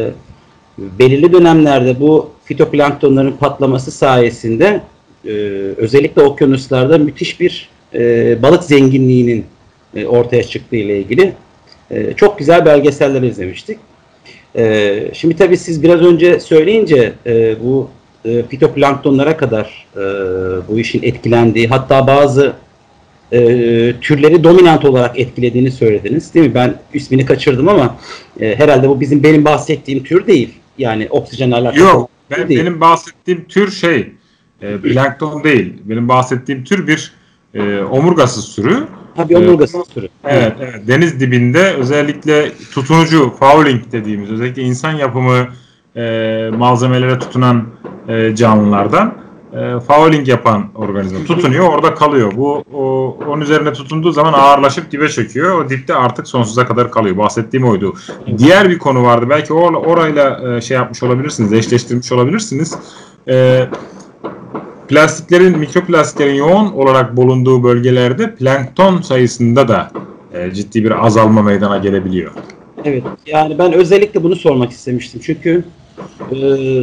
belirli dönemlerde bu fitoplanktonların patlaması sayesinde e, özellikle okyanuslarda müthiş bir e, balık zenginliğinin e, ortaya çıktığı ile ilgili e, çok güzel belgeseller izlemiştik. E, şimdi tabii siz biraz önce söyleyince e, bu e, fitoplanktonlara kadar e, bu işin etkilendiği, hatta bazı e, türleri dominant olarak etkilediğini söylediniz, değil mi? Ben ismini kaçırdım ama e, herhalde bu bizim benim bahsettiğim tür değil. Yani oksijen alakalı. Yok, ben, benim bahsettiğim tür şey, e, plankton değil. Benim bahsettiğim tür bir e, omurgasız türü. Ha, bir omurgasız e, türü. Evet, evet, deniz dibinde özellikle tutunucu, fouling dediğimiz, özellikle insan yapımı e, malzemelere tutunan e, canlılardan e, fouling yapan organizma tutunuyor, orada kalıyor. Bu o, onun üzerine tutunduğu zaman ağırlaşıp dibe çöküyor. O dipte artık sonsuza kadar kalıyor. Bahsettiğim oydu. Diğer bir konu vardı. Belki or, orayla e, şey yapmış olabilirsiniz, eşleştirmiş olabilirsiniz. E, plastiklerin, mikroplastiklerin yoğun olarak bulunduğu bölgelerde plankton sayısında da e, ciddi bir azalma meydana gelebiliyor. Evet. Yani ben özellikle bunu sormak istemiştim. Çünkü e,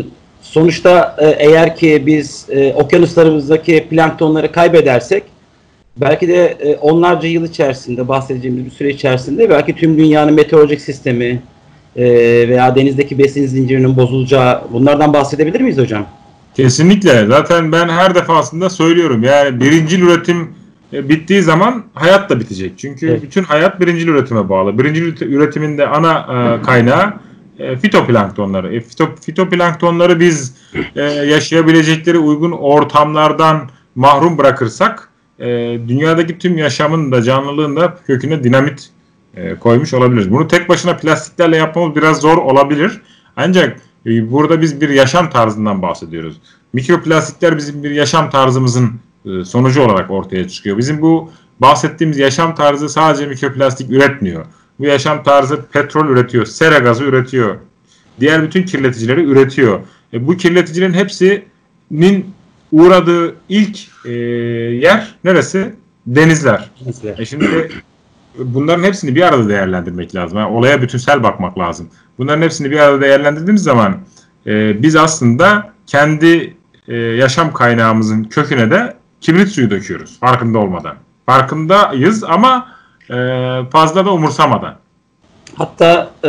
sonuçta e, eğer ki biz e, okyanuslarımızdaki planktonları kaybedersek belki de e, onlarca yıl içerisinde, bahsedeceğimiz bir süre içerisinde belki tüm dünyanın meteorolojik sistemi e, veya denizdeki besin zincirinin bozulacağı, bunlardan bahsedebilir miyiz hocam? Kesinlikle. Zaten ben her defasında söylüyorum. Yani birincil üretim e, bittiği zaman hayat da bitecek. Çünkü evet, bütün hayat birincil üretime bağlı. Birincil üretimin de ana e, kaynağı e, fitoplanktonları. E, fito, fitoplanktonları biz e, yaşayabilecekleri uygun ortamlardan mahrum bırakırsak e, dünyadaki tüm yaşamın da canlılığın da köküne dinamit e, koymuş olabiliriz. Bunu tek başına plastiklerle yapmamız biraz zor olabilir. Ancak e, burada biz bir yaşam tarzından bahsediyoruz. Mikroplastikler bizim bir yaşam tarzımızın e, sonucu olarak ortaya çıkıyor. Bizim bu bahsettiğimiz yaşam tarzı sadece mikroplastik üretmiyor. Bu yaşam tarzı petrol üretiyor, sera gazı üretiyor. Diğer bütün kirleticileri üretiyor. E, bu kirleticilerin hepsinin uğradığı ilk e, yer neresi? Denizler. Denizler. E şimdi bunların hepsini bir arada değerlendirmek lazım. Yani olaya bütünsel bakmak lazım. Bunların hepsini bir arada değerlendirdiğimiz zaman e, biz aslında kendi e, yaşam kaynağımızın köküne de kibrit suyu döküyoruz farkında olmadan. Farkındayız ama e, fazla da umursamadan. Hatta e,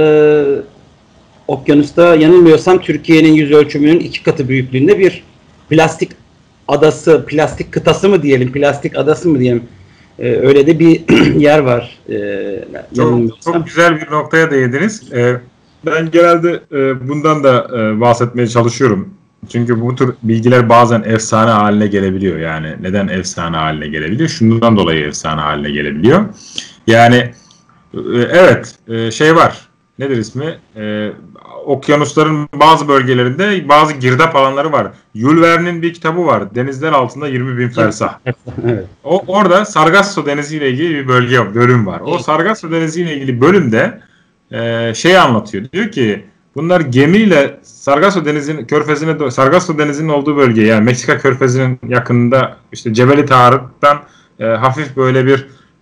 okyanusta yanılmıyorsam Türkiye'nin yüz ölçümünün iki katı büyüklüğünde bir plastik adası, plastik kıtası mı diyelim, plastik adası mı diyelim, e, öyle de bir yer var. E, çok, çok güzel bir noktaya değindiniz. E, ben genelde e, bundan da e, bahsetmeye çalışıyorum. Çünkü bu tür bilgiler bazen efsane haline gelebiliyor. Yani neden efsane haline gelebiliyor? Şundan dolayı efsane haline gelebiliyor. Yani e, evet e, şey var. Nedir ismi? E, okyanusların bazı bölgelerinde bazı girdap alanları var. Jules Verne'in bir kitabı var. Denizler altında yirmi bin fersah. Evet. O, orada Sargasso Denizi ile ilgili bir bölge, bölüm var. O Sargasso Denizi ile ilgili bölümde e, şey anlatıyor. Diyor ki bunlar gemiyle Sargasso Denizi'nin körfezine, Sargasso Denizi'nin olduğu bölge, yani Meksika körfezinin yakınında işte Cebeli Tarık'tan e, hafif böyle bir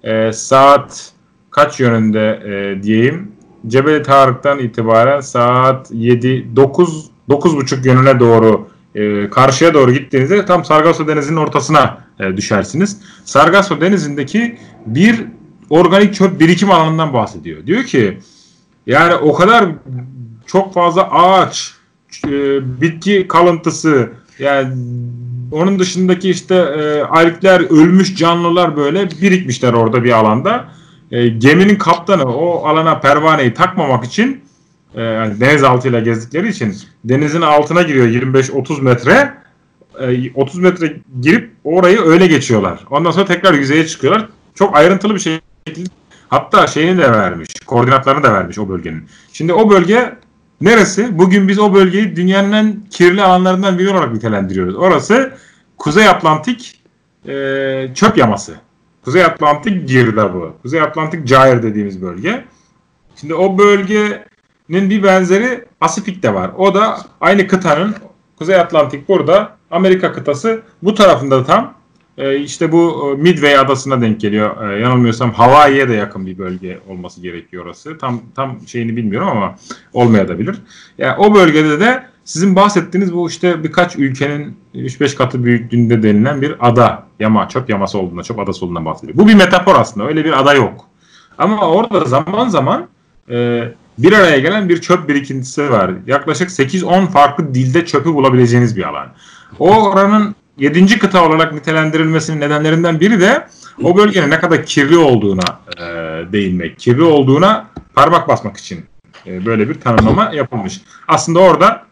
e, saat kaç yönünde e, diyeyim, Cebeli Tarık'tan itibaren saat yedi dokuz dokuz buçuk yönüne doğru e, karşıya doğru gittiğinizde tam Sargasso Denizi'nin ortasına e, düşersiniz. Sargasso Denizi'ndeki bir organik çöp birikim alanından bahsediyor. Diyor ki yani o kadar çok fazla ağaç, e, bitki kalıntısı, yani onun dışındaki işte e, algler, ölmüş canlılar böyle birikmişler orada bir alanda. E, geminin kaptanı o alana pervaneyi takmamak için, e, yani denizaltıyla gezdikleri için denizin altına giriyor yirmi beş otuz metre. E, otuz metre girip orayı öyle geçiyorlar. Ondan sonra tekrar yüzeye çıkıyorlar. Çok ayrıntılı bir şekilde, hatta şeyini de vermiş, koordinatlarını da vermiş o bölgenin. Şimdi o bölge neresi? Bugün biz o bölgeyi dünyanın en kirli alanlarından biri olarak nitelendiriyoruz. Orası Kuzey Atlantik e, çöp yaması. Kuzey Atlantik girdabı. Kuzey Atlantik Gyre dediğimiz bölge. Şimdi o bölgenin bir benzeri Pasifik'te var. O da aynı kıtanın, Kuzey Atlantik burada, Amerika kıtası bu tarafında tam e, işte bu Midway adasına denk geliyor. E, yanılmıyorsam Hawaii'ye de yakın bir bölge olması gerekiyor orası. Tam tam şeyini bilmiyorum ama olmayabilir. Yani o bölgede de sizin bahsettiğiniz bu işte birkaç ülkenin üç beş katı büyüklüğünde denilen bir ada, yama, çöp yaması olduğunda, çöp adası olduğundan bahsediyor. Bu bir metafor aslında. Öyle bir ada yok. Ama orada zaman zaman e, bir araya gelen bir çöp birikintisi var. Yaklaşık sekiz on farklı dilde çöpü bulabileceğiniz bir alan. O oranın yedinci kıta olarak nitelendirilmesinin nedenlerinden biri de o bölgenin ne kadar kirli olduğuna e, değinmek, kirli olduğuna parmak basmak için e, böyle bir tanımlama yapılmış. Aslında orada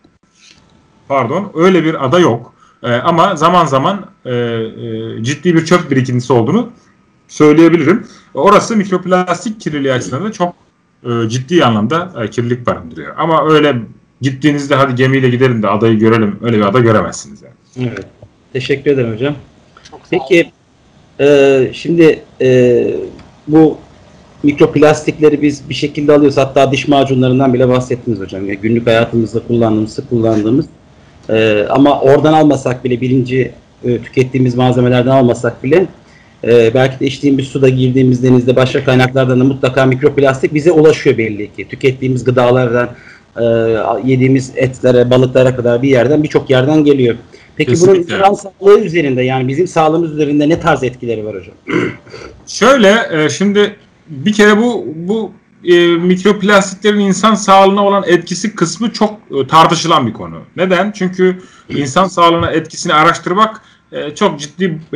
pardon öyle bir ada yok e, ama zaman zaman e, e, ciddi bir çöp birikintisi olduğunu söyleyebilirim. Orası mikroplastik kirliliği açısından da çok e, ciddi anlamda e, kirlilik barındırıyor. Ama öyle gittiğinizde hadi gemiyle gidelim de adayı görelim, öyle bir ada göremezsiniz yani. Evet. Teşekkür ederim hocam. Peki e, şimdi e, bu mikroplastikleri biz bir şekilde alıyoruz. Hatta diş macunlarından bile bahsettiniz hocam. Yani günlük hayatımızda kullandığımız, sık kullandığımız e, ama oradan almasak bile, birinci e, tükettiğimiz malzemelerden almasak bile e, belki de içtiğimiz suda, girdiğimiz denizde, başka kaynaklardan da mutlaka mikroplastik bize ulaşıyor belli ki. Tükettiğimiz gıdalardan, e, yediğimiz etlere, balıklara kadar bir yerden, birçok yerden geliyor. Peki kesinlikle. Bunun insan sağlığı üzerinde, yani bizim sağlığımız üzerinde ne tarz etkileri var hocam? Şöyle, e, şimdi bir kere bu bu e, mikroplastiklerin insan sağlığına olan etkisi kısmı çok e, tartışılan bir konu. Neden? Çünkü insan sağlığına etkisini araştırmak e, çok ciddi e,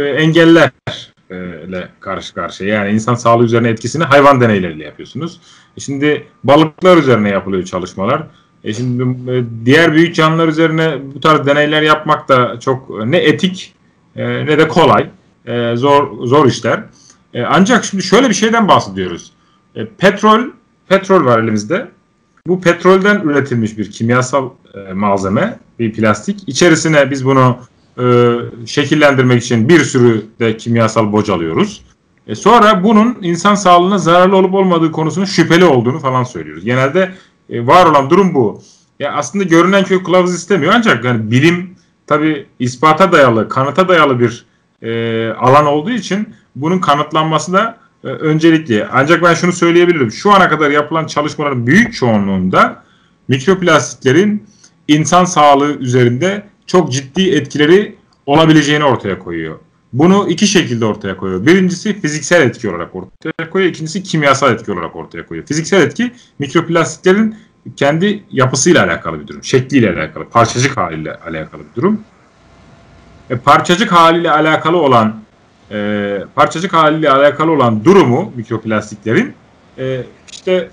engellerle karşı karşıya. Yani insan sağlığı üzerine etkisini hayvan deneyleriyle yapıyorsunuz. E şimdi balıklar üzerine yapılıyor çalışmalar. E şimdi e, diğer büyük canlılar üzerine bu tarz deneyler yapmak da çok ne etik e, ne de kolay. E, zor zor işler. E, ancak şimdi şöyle bir şeyden bahsediyoruz. E, petrol petrol var elimizde. Bu petrolden üretilmiş bir kimyasal e, malzeme, bir plastik. İçerisine biz bunu e, şekillendirmek için bir sürü de kimyasal bocalıyoruz. E, sonra bunun insan sağlığına zararlı olup olmadığı konusunda şüpheli olduğunu falan söylüyoruz. Genelde e, var olan durum bu. Ya aslında görünen köy kılavuz istemiyor, ancak yani bilim tabii ispata dayalı, kanıta dayalı bir e, alan olduğu için bunun kanıtlanması da e, öncelikli. Ancak ben şunu söyleyebilirim. Şu ana kadar yapılan çalışmaların büyük çoğunluğunda mikroplastiklerin insan sağlığı üzerinde çok ciddi etkileri olabileceğini ortaya koyuyor. Bunu iki şekilde ortaya koyuyor. Birincisi fiziksel etki olarak ortaya koyuyor. İkincisi kimyasal etki olarak ortaya koyuyor. Fiziksel etki mikroplastiklerin kendi yapısıyla alakalı bir durum. Şekliyle alakalı, parçacık haliyle alakalı bir durum. E, parçacık haliyle alakalı olan e, parçacık haliyle alakalı olan durumu mikroplastiklerin e, işte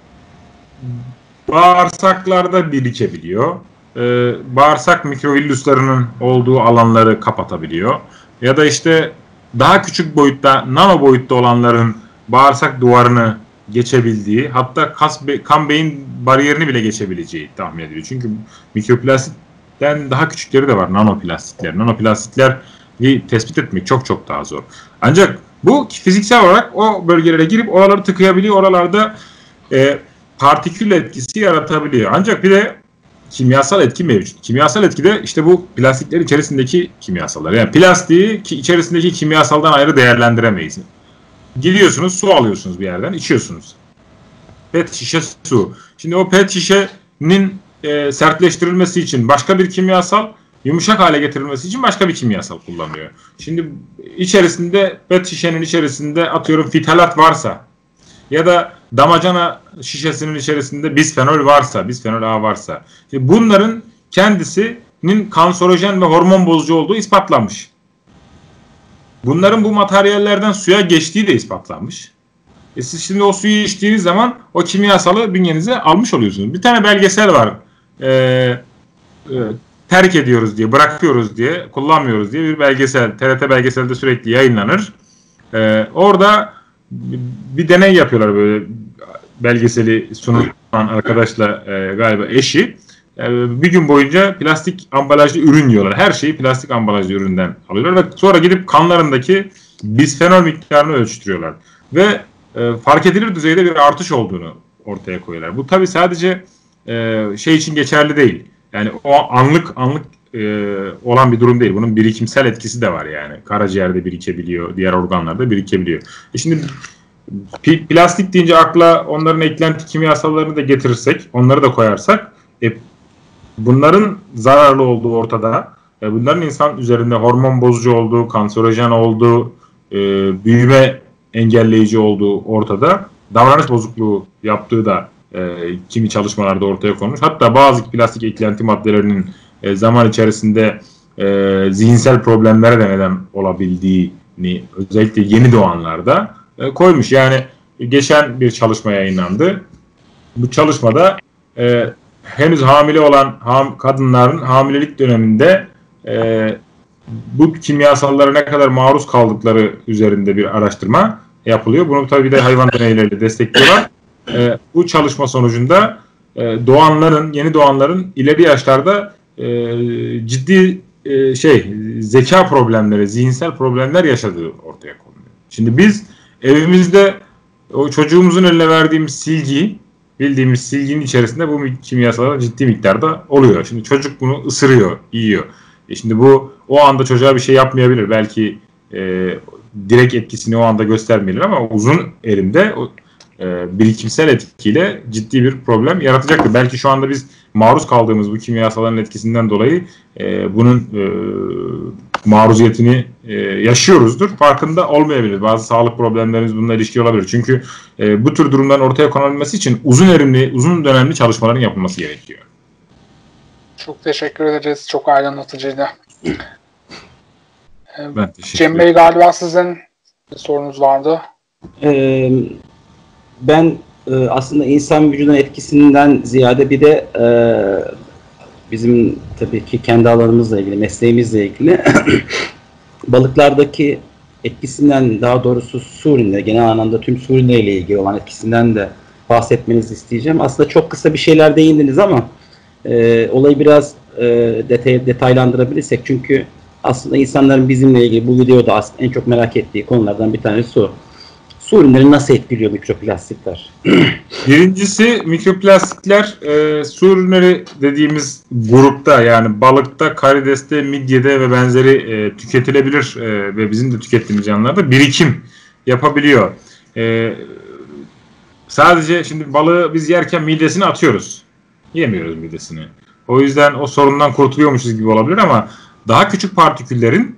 bağırsaklarda birikebiliyor. E, bağırsak mikrovirüslerinin olduğu alanları kapatabiliyor. Ya da işte daha küçük boyutta, nano boyutta olanların bağırsak duvarını geçebildiği, hatta kas, be, kan beyin bariyerini bile geçebileceği tahmin ediliyor. Çünkü mikroplastikten daha küçükleri de var, nanoplastikler. Nanoplastikleri tespit etmek çok çok daha zor. Ancak bu fiziksel olarak o bölgelere girip oraları tıkayabiliyor, oralarda e, partikül etkisi yaratabiliyor. Ancak bir de kimyasal etki mevcut. Kimyasal etki de işte bu plastikler içerisindeki kimyasallar. Yani plastiği ki içerisindeki kimyasaldan ayrı değerlendiremeyiz. gidiyorsunuz su alıyorsunuz bir yerden, içiyorsunuz. Pet şişe su. Şimdi o pet şişenin e, sertleştirilmesi için başka bir kimyasal, yumuşak hale getirilmesi için başka bir kimyasal kullanılıyor. Şimdi içerisinde, pet şişenin içerisinde atıyorum fitalat varsa ya da damacana şişesinin içerisinde bisfenol varsa, bisfenol A varsa, bunların kendisinin kanserojen ve hormon bozucu olduğu ispatlanmış. Bunların bu materyallerden suya geçtiği de ispatlanmış. E siz şimdi o suyu içtiğiniz zaman o kimyasalı bünyenize almış oluyorsunuz. Bir tane belgesel var. Ee, e, terk ediyoruz diye, bırakıyoruz diye, kullanmıyoruz diye bir belgesel. T R T belgeselde sürekli yayınlanır. Ee, orada bir deney yapıyorlar böyle, belgeseli sunan arkadaşla e, galiba eşi. E, bir gün boyunca plastik ambalajlı ürün yiyorlar. Her şeyi plastik ambalajlı üründen alıyorlar ve sonra gidip kanlarındaki bisfenol miktarını ölçtürüyorlar. Ve e, fark edilir düzeyde bir artış olduğunu ortaya koyuyorlar. Bu tabii sadece e, şey için geçerli değil. Yani o anlık anlık e, olan bir durum değil. Bunun birikimsel etkisi de var yani. Karaciğerde birikebiliyor, diğer organlarda birikebiliyor. E şimdi plastik deyince akla onların eklenti kimyasallarını da getirirsek, onları da koyarsak, e, bunların zararlı olduğu ortada. E, bunların insan üzerinde hormon bozucu olduğu, kanserojen olduğu, e, büyüme engelleyici olduğu ortada. Davranış bozukluğu yaptığı da e, kimi çalışmalarda ortaya konmuş. Hatta bazı plastik eklenti maddelerinin e, zaman içerisinde e, zihinsel problemlere de neden olabildiğini özellikle yeni doğanlarda e, koymuş. Yani geçen bir çalışma yayınlandı. Bu çalışmada e, henüz hamile olan ham, kadınların hamilelik döneminde e, bu kimyasallara ne kadar maruz kaldıkları üzerinde bir araştırma yapılıyor. Bunu tabii bir de hayvan deneyleriyle destekliyorlar. E, bu çalışma sonucunda e, doğanların, yeni doğanların ileri yaşlarda e, ciddi e, şey zeka problemleri, zihinsel problemler yaşadığı ortaya konuluyor. Şimdi biz evimizde o çocuğumuzun eline verdiğimiz silgiyi, bildiğimiz silginin içerisinde bu kimyasallar ciddi miktarda oluyor. Şimdi çocuk bunu ısırıyor, yiyor. E şimdi bu o anda çocuğa bir şey yapmayabilir. Belki e, direkt etkisini o anda göstermeyebilir ama uzun erimde o, e, birikimsel etkiyle ciddi bir problem yaratacaktır. Belki şu anda biz maruz kaldığımız bu kimyasalların etkisinden dolayı e, bunun e, maruziyetini e, yaşıyoruzdur. Farkında olmayabilir. Bazı sağlık problemlerimiz bununla ilişkili olabilir. Çünkü e, bu tür durumların ortaya konulabilmesi için uzun erimli, uzun dönemli çalışmaların yapılması gerekiyor. Çok teşekkür ederiz. Çok aydınlatıcıydı. Ben teşekkür Cem Bey, galiba sizin bir sorunuz vardı. Ee, ben e, aslında insan vücudunun etkisinden ziyade bir de e, bizim tabii ki kendi alanımızla ilgili, mesleğimizle ilgili balıklardaki etkisinden, daha doğrusu su ürünleri, genel anlamda tüm su ürünleriyle ilgili olan etkisinden de bahsetmenizi isteyeceğim. Aslında çok kısa bir şeyler değindiniz ama e, olayı biraz e, detay, detaylandırabilirsek, çünkü aslında insanların bizimle ilgili bu videoda aslında en çok merak ettiği konulardan bir tanesi su. Su ürünleri nasıl etkiliyor mikroplastikler? Birincisi, mikroplastikler e, su ürünleri dediğimiz grupta, yani balıkta, karideste, midyede ve benzeri e, tüketilebilir e, ve bizim de tükettiğimiz canlılarda birikim yapabiliyor. E, sadece şimdi balığı biz yerken midesini atıyoruz. Yemiyoruz midesini. O yüzden o sorundan kurtuluyormuşuz gibi olabilir ama daha küçük partiküllerin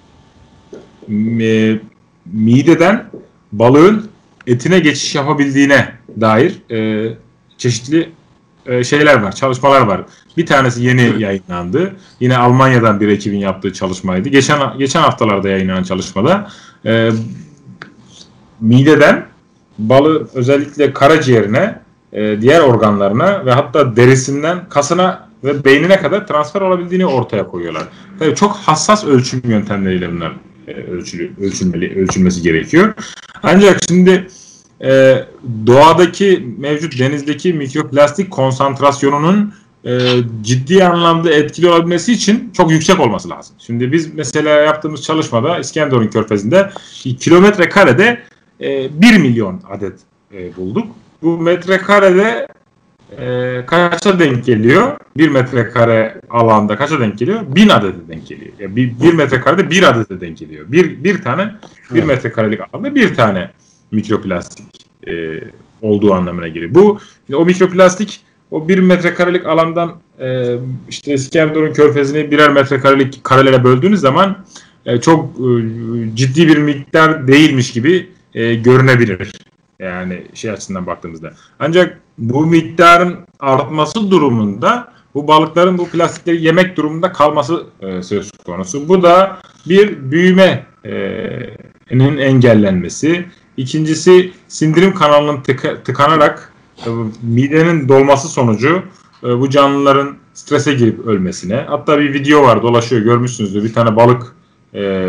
e, mideden balığın etine geçiş yapabildiğine dair e, çeşitli e, şeyler var, çalışmalar var. Bir tanesi yeni yayınlandı. Yine Almanya'dan bir ekibin yaptığı çalışmaydı. Geçen geçen haftalarda yayınlanan çalışmada e, mideden balığı özellikle karaciğerine, e, diğer organlarına ve hatta derisinden kasına ve beynine kadar transfer olabildiğini ortaya koyuyorlar. Tabii çok hassas ölçüm yöntemleriyle bunlar ölçülü, ölçülmeli, ölçülmesi gerekiyor. Ancak şimdi e, doğadaki mevcut denizdeki mikroplastik konsantrasyonunun e, ciddi anlamda etkili olabilmesi için çok yüksek olması lazım. Şimdi biz mesela yaptığımız çalışmada İskenderun Körfezi'nde kilometre karede e, bir milyon adet e, bulduk. Bu metrekarede e, kaça denk geliyor? Bir metrekare alanda kaça denk geliyor? Bin adete denk geliyor. Yani bir, bir metrekarede bir adete denk geliyor. Bir, bir tane, bir metrekarelik alanda bir tane mikroplastik e, olduğu anlamına geliyor. Bu, o mikroplastik o bir metrekarelik alandan e, işte İskenderun Körfezi'ni birer metrekarelik karelere böldüğünüz zaman e, çok e, ciddi bir miktar değilmiş gibi e, görünebilir. Yani şey açısından baktığımızda. Ancak bu miktarın artması durumunda bu balıkların bu plastikleri yemek durumunda kalması e, söz konusu. Bu da bir büyümenin engellenmesi. İkincisi sindirim kanalının tıka, tıkanarak e, midenin dolması sonucu e, bu canlıların strese girip ölmesine. Hatta bir video var, dolaşıyor, görmüşsünüzdür. Bir tane balık e,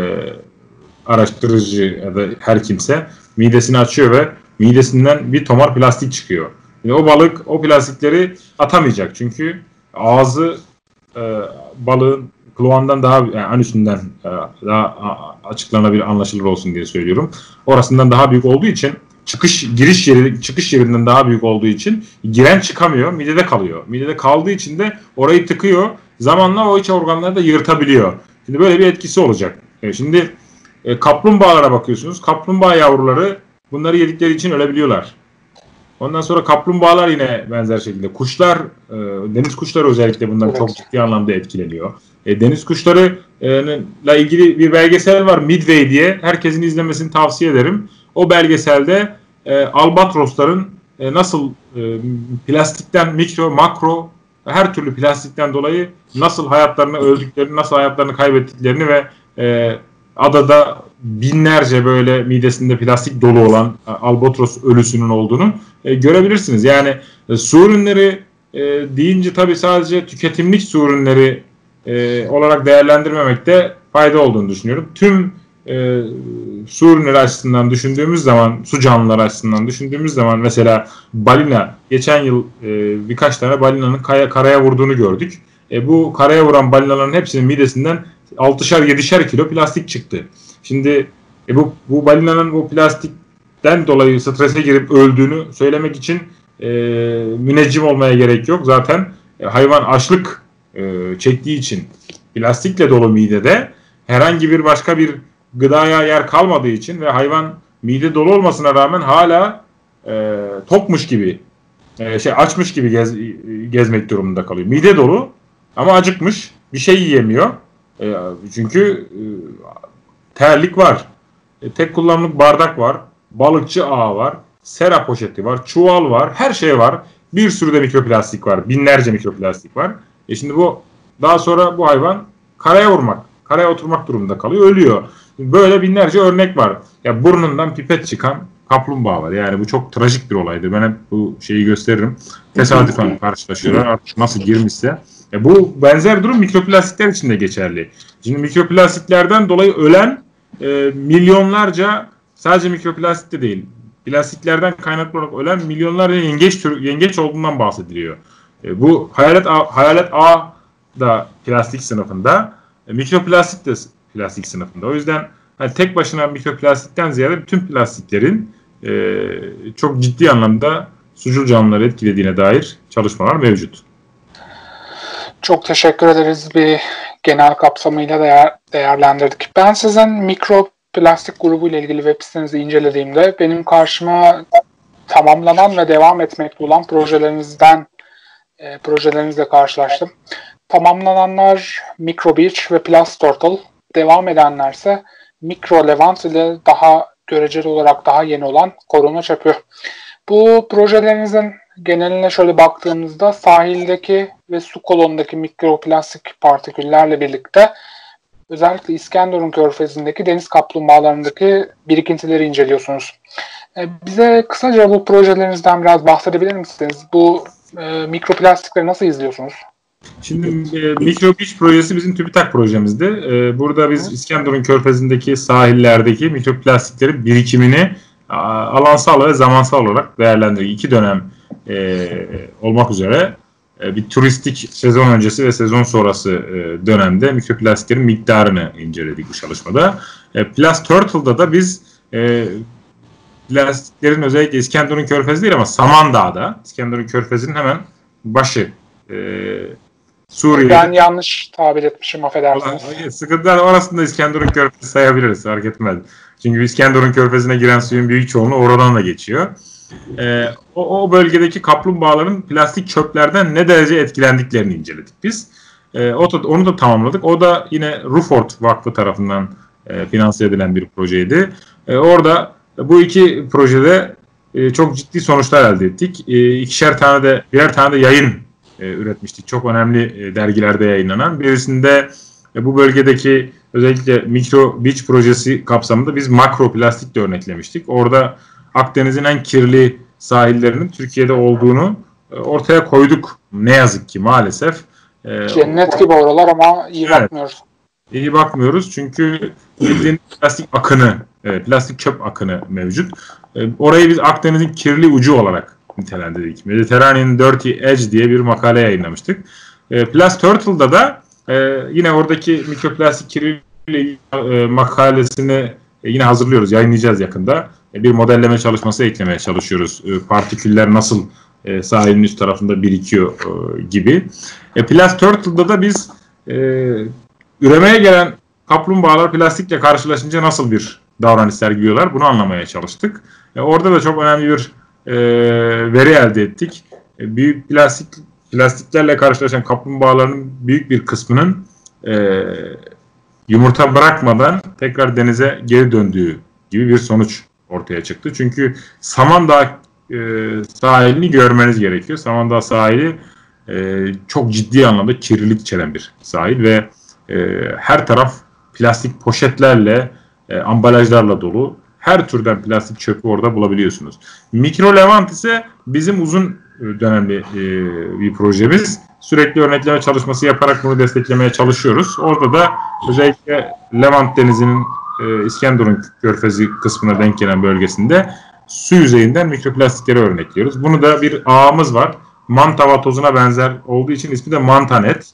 araştırıcı ya da her kimse midesini açıyor ve midesinden bir tomar plastik çıkıyor. Yani o balık o plastikleri atamayacak çünkü ağzı e, balığın kloğandan daha, yani anüsünden e, daha açıklanabilir, anlaşılır olsun diye söylüyorum. Orasından daha büyük olduğu için, çıkış giriş yeri çıkış yerinden daha büyük olduğu için giren çıkamıyor, midede kalıyor. Midede kaldığı için de orayı tıkıyor. Zamanla o iç organları da yırtabiliyor. Şimdi böyle bir etkisi olacak. E, şimdi e, kaplumbağalara bakıyorsunuz. Kaplumbağa yavruları bunları yedikleri için ölebiliyorlar. Ondan sonra kaplumbağalar yine benzer şekilde. Kuşlar, e, deniz kuşları özellikle bundan evet. çok ciddi anlamda etkileniyor. E, deniz kuşları ile ilgili bir belgesel var, Midway diye. Herkesin izlemesini tavsiye ederim. O belgeselde e, albatrosların e, nasıl e, plastikten mikro, makro, her türlü plastikten dolayı nasıl hayatlarını öldüklerini, nasıl hayatlarını kaybettiklerini ve e, adada binlerce böyle midesinde plastik dolu olan albatros ölüsünün olduğunu e, görebilirsiniz. Yani e, su ürünleri e, deyince tabii sadece tüketimlik su ürünleri e, olarak değerlendirmemekte fayda olduğunu düşünüyorum. Tüm e, su ürünleri açısından düşündüğümüz zaman, su canlıları açısından düşündüğümüz zaman mesela balina, geçen yıl e, birkaç tane balinanın kaya, karaya vurduğunu gördük. E, bu karaya vuran balinaların hepsinin midesinden altışar yedişer kilo plastik çıktı. Şimdi e, bu, bu balinanın bu plastikten dolayı strese girip öldüğünü söylemek için e, müneccim olmaya gerek yok. Zaten e, hayvan açlık e, çektiği için plastikle dolu midede herhangi bir başka bir gıdaya yer kalmadığı için ve hayvan mide dolu olmasına rağmen hala e, tokmuş gibi e, şey açmış gibi gez, gezmek durumunda kalıyor. Mide dolu ama acıkmış, bir şey yiyemiyor. E, çünkü e, terlik var, e, tek kullanımlık bardak var, balıkçı ağı var, sera poşeti var, çuval var, her şey var. Bir sürü de mikroplastik var, binlerce mikroplastik var. E şimdi bu daha sonra bu hayvan karaya vurmak, karaya oturmak durumunda kalıyor, ölüyor. Böyle binlerce örnek var. Ya burnundan pipet çıkan kaplumbağa var. Yani bu çok trajik bir olaydır. Ben hep bu şeyi gösteririm. Tesadüfen karşılaşıyorlar. Artık nasıl girmişse. Ya bu benzer durum mikroplastikler için de geçerli. Şimdi mikroplastiklerden dolayı ölen e, milyonlarca, sadece mikroplastik de değil, plastiklerden kaynaklı olarak ölen milyonlarca yengeç tür, yengeç olduğundan bahsediliyor. E, bu hayalet ağ, hayalet ağ da plastik sınıfında, e, mikroplastik de plastik sınıfında. O yüzden hani tek başına mikroplastikten ziyade bütün plastiklerin e, çok ciddi anlamda sucul canlıları etkilediğine dair çalışmalar mevcut. Çok teşekkür ederiz. Bir genel kapsamıyla değer, değerlendirdik. Ben sizin mikroplastik grubu ile ilgili web sitenizi incelediğimde benim karşıma tamamlanan ve devam etmekte olan projelerinizden e, projelerinizle karşılaştım. Tamamlananlar Micro Beach ve Plus Turtle, devam edenlerse Micro Levant ile daha göreceli olarak daha yeni olan Korona Çöpü. Bu projelerinizin geneline şöyle baktığımızda sahildeki ve su kolonundaki mikroplastik partiküllerle birlikte özellikle İskenderun Körfezi'ndeki deniz kaplumbağalarındaki birikintileri inceliyorsunuz. Bize kısaca bu projelerinizden biraz bahsedebilir misiniz? Bu e, mikroplastikleri nasıl izliyorsunuz? Şimdi e, Micro Beach projesi bizim TÜBİTAK projemizdi. E, burada biz İskenderun Körfezi'ndeki sahillerdeki mikroplastiklerin birikimini a, alansal ve zamansal olarak değerlendirdik. İki dönem e, olmak üzere e, bir turistik sezon öncesi ve sezon sonrası e, dönemde mikroplastiklerin miktarını inceledik bu çalışmada. E, Plus Turtle'da da biz e, plastiklerin özellikle İskenderun Körfezi değil ama Samandağ'da, İskenderun Körfezi'nin hemen başı. E, Suriye. Ben yanlış tabir etmişim, affedersiniz. Sıkıntılar orasında İskenderun Körfezi sayabiliriz, fark etmez. Çünkü İskenderun Körfezi'ne giren suyun büyük çoğunluğu oradan da geçiyor. Ee, o, o bölgedeki kaplumbağaların plastik çöplerden ne derece etkilendiklerini inceledik biz. Ee, o da, onu da tamamladık. O da yine Ruford Vakfı tarafından e, finanse edilen bir projeydi. E, orada bu iki projede e, çok ciddi sonuçlar elde ettik. E, ikişer tane de, birer tane de yayın e, üretmiştik. Çok önemli e, dergilerde yayınlanan. Birisinde e, bu bölgedeki özellikle Mikro Beach projesi kapsamında biz makroplastik de örneklemiştik. Orada Akdeniz'in en kirli sahillerinin Türkiye'de olduğunu e, ortaya koyduk. Ne yazık ki maalesef. E, Cennet gibi oralar ama iyi evet, bakmıyoruz. İyi bakmıyoruz çünkü bildiğin plastik akını, evet, plastik çöp akını mevcut. E, orayı biz Akdeniz'in kirli ucu olarak nitelendirdik. Mediterranean Dirty Edge diye bir makale yayınlamıştık. E, Plus Turtle'da da e, yine oradaki mikroplastik kirliliği e, makalesini e, yine hazırlıyoruz, yayınlayacağız yakında. E, bir modelleme çalışması eklemeye çalışıyoruz. E, partiküller nasıl e, sahilin üst tarafında birikiyor e, gibi. E, Plus Turtle'da da biz e, üremeye gelen kaplumbağalar plastikle karşılaşınca nasıl bir davranış sergiliyorlar, bunu anlamaya çalıştık. E, orada da çok önemli bir e, veri elde ettik. E, büyük plastik plastiklerle karşılaşan kaplumbağaların büyük bir kısmının e, yumurta bırakmadan tekrar denize geri döndüğü gibi bir sonuç ortaya çıktı. Çünkü Samandağ e, sahilini görmeniz gerekiyor. Samandağ sahili e, çok ciddi anlamda kirlilik içeren bir sahil ve e, her taraf plastik poşetlerle, e, ambalajlarla dolu. Her türden plastik çöpü orada bulabiliyorsunuz. Mikro Levant ise bizim uzun dönemli e, bir projemiz. Sürekli örnekleme çalışması yaparak bunu desteklemeye çalışıyoruz. Orada da özellikle Levant Denizi'nin e, İskenderun Körfezi kısmına denk gelen bölgesinde su yüzeyinden mikroplastikleri örnekliyoruz. Bunu da bir ağımız var. Manta vatozuna benzer olduğu için ismi de Mantanet.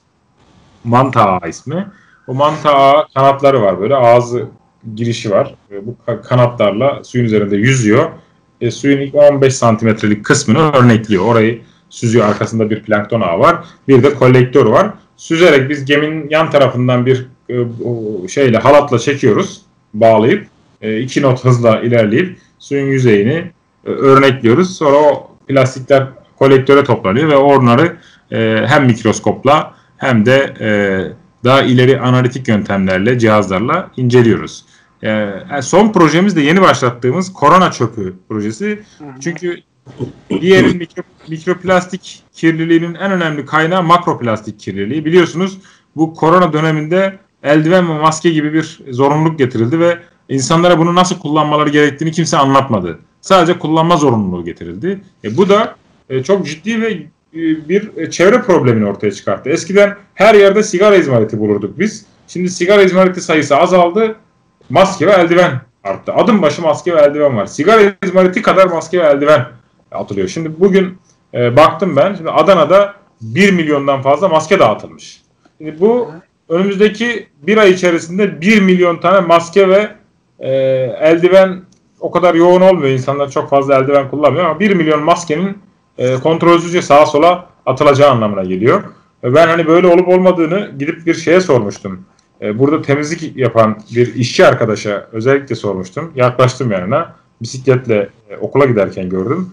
Manta ağı ismi. O manta ağı kanatları var, böyle ağzı girişi var. E, bu kanatlarla suyun üzerinde yüzüyor. E, suyun ilk on beş santimetrelik kısmını örnekliyor. Orayı süzüyor. Arkasında bir plankton ağı var. Bir de kolektör var. Süzerek biz geminin yan tarafından bir e, o şeyle, halatla çekiyoruz. Bağlayıp e, iki knot hızla ilerleyip suyun yüzeyini e, örnekliyoruz. Sonra o plastikler kolektöre toplanıyor ve onları e, hem mikroskopla hem de e, daha ileri analitik yöntemlerle, cihazlarla inceliyoruz. Ee, son projemiz de yeni başlattığımız korona çöpü projesi. Çünkü diğer mikro, mikroplastik kirliliğinin en önemli kaynağı makroplastik kirliliği. Biliyorsunuz bu korona döneminde eldiven ve maske gibi bir zorunluluk getirildi ve insanlara bunu nasıl kullanmaları gerektiğini kimse anlatmadı. Sadece kullanma zorunluluğu getirildi. E, bu da e, çok ciddi ve e, bir çevre problemini ortaya çıkarttı. Eskiden her yerde sigara izmariti bulurduk biz. Şimdi sigara izmariti sayısı azaldı. Maske ve eldiven arttı. Adım başı maske ve eldiven var. Sigara izmariti kadar maske ve eldiven atılıyor. Şimdi bugün e, baktım ben. Şimdi Adana'da bir milyondan fazla maske dağıtılmış. Şimdi bu önümüzdeki bir ay içerisinde bir milyon tane maske ve e, eldiven o kadar yoğun olmuyor. İnsanlar çok fazla eldiven kullanmıyor ama bir milyon maskenin e, kontrolsüzce sağa sola atılacağı anlamına geliyor. E, ben hani böyle olup olmadığını gidip bir şeye sormuştum. Burada temizlik yapan bir işçi arkadaşa özellikle sormuştum. Yaklaştım yanına. Bisikletle okula giderken gördüm.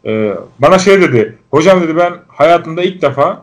Bana şey dedi. Hocam dedi, ben hayatımda ilk defa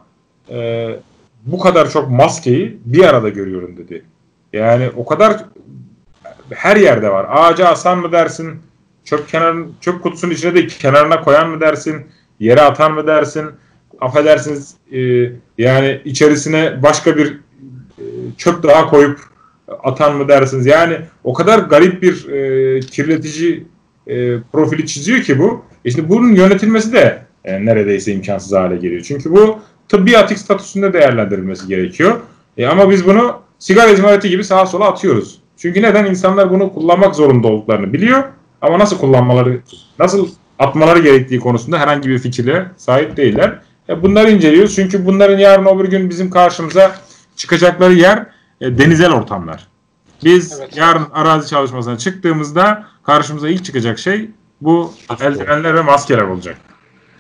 bu kadar çok maskeyi bir arada görüyorum dedi. Yani o kadar her yerde var. Ağaca asan mı dersin? Çöp kenarın, çöp kutusunun içine de kenarına koyan mı dersin? Yere atan mı dersin? Affedersiniz, yani içerisine başka bir çöp daha koyup atan mı dersiniz? Yani o kadar garip bir e, kirletici e, profili çiziyor ki bu. E şimdi bunun yönetilmesi de e, neredeyse imkansız hale geliyor. Çünkü bu tıbbi atık statüsünde değerlendirilmesi gerekiyor. E, ama biz bunu sigara izmariti gibi sağa sola atıyoruz. Çünkü neden? İnsanlar bunu kullanmak zorunda olduklarını biliyor. Ama nasıl kullanmaları, nasıl atmaları gerektiği konusunda herhangi bir fikirle sahip değiller. E, bunları inceliyoruz. Çünkü bunların yarın öbür gün bizim karşımıza çıkacakları yer e, denizel ortamlar. Biz evet. yarın arazi çalışmasına çıktığımızda karşımıza ilk çıkacak şey bu eldivenler ve maskeler olacak.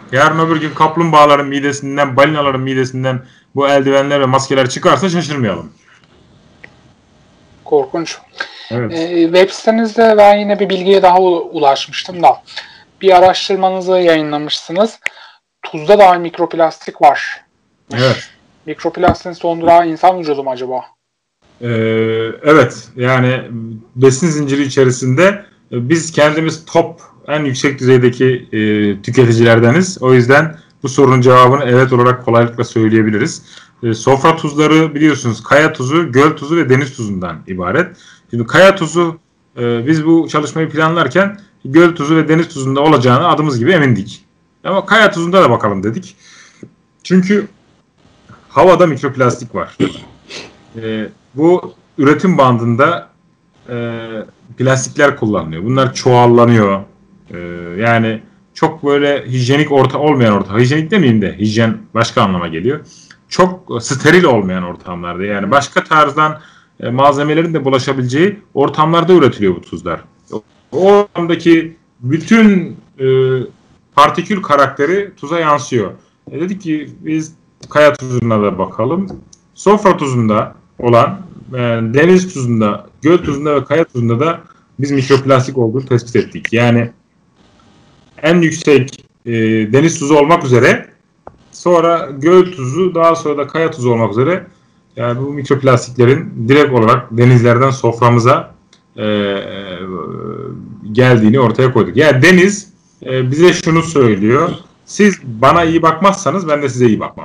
Yarın öbür gün kaplumbağaların midesinden, balinaların midesinden bu eldivenler ve maskeler çıkarsa şaşırmayalım. Korkunç. Evet. Ee, web sitenizde ben yine bir bilgiye daha ulaşmıştım da. Bir araştırmanızı yayınlamışsınız. Tuzda da mikroplastik var. Evet. Mikroplastiğin son durağı insan vücudu mu acaba? Ee, evet. Yani besin zinciri içerisinde biz kendimiz top, en yüksek düzeydeki e, tüketicilerdeniz. O yüzden bu sorunun cevabını evet olarak kolaylıkla söyleyebiliriz. E, sofra tuzları biliyorsunuz kaya tuzu, göl tuzu ve deniz tuzundan ibaret. Şimdi kaya tuzu e, biz bu çalışmayı planlarken göl tuzu ve deniz tuzunda olacağını adımız gibi emindik. Ama kaya tuzunda da bakalım dedik. Çünkü havada mikroplastik var. E, bu üretim bandında e, plastikler kullanılıyor. Bunlar çoğallanıyor. E, yani çok böyle hijyenik orta olmayan ortam. Hijyenik demeyeyim de hijyen başka anlama geliyor. Çok steril olmayan ortamlarda, yani başka tarzdan e, malzemelerin de bulaşabileceği ortamlarda üretiliyor bu tuzlar. O, o ortamdaki bütün e, partikül karakteri tuza yansıyor. E, dedik ki biz kaya tuzuna da bakalım. Sofra tuzunda olan, yani deniz tuzunda, göl tuzunda ve kaya tuzunda da biz mikroplastik olduğunu tespit ettik. Yani en yüksek e, deniz tuzu olmak üzere, sonra göl tuzu, daha sonra da kaya tuzu olmak üzere, yani bu mikroplastiklerin direkt olarak denizlerden soframıza e, e, geldiğini ortaya koyduk. Yani deniz e, bize şunu söylüyor: siz bana iyi bakmazsanız ben de size iyi bakmam.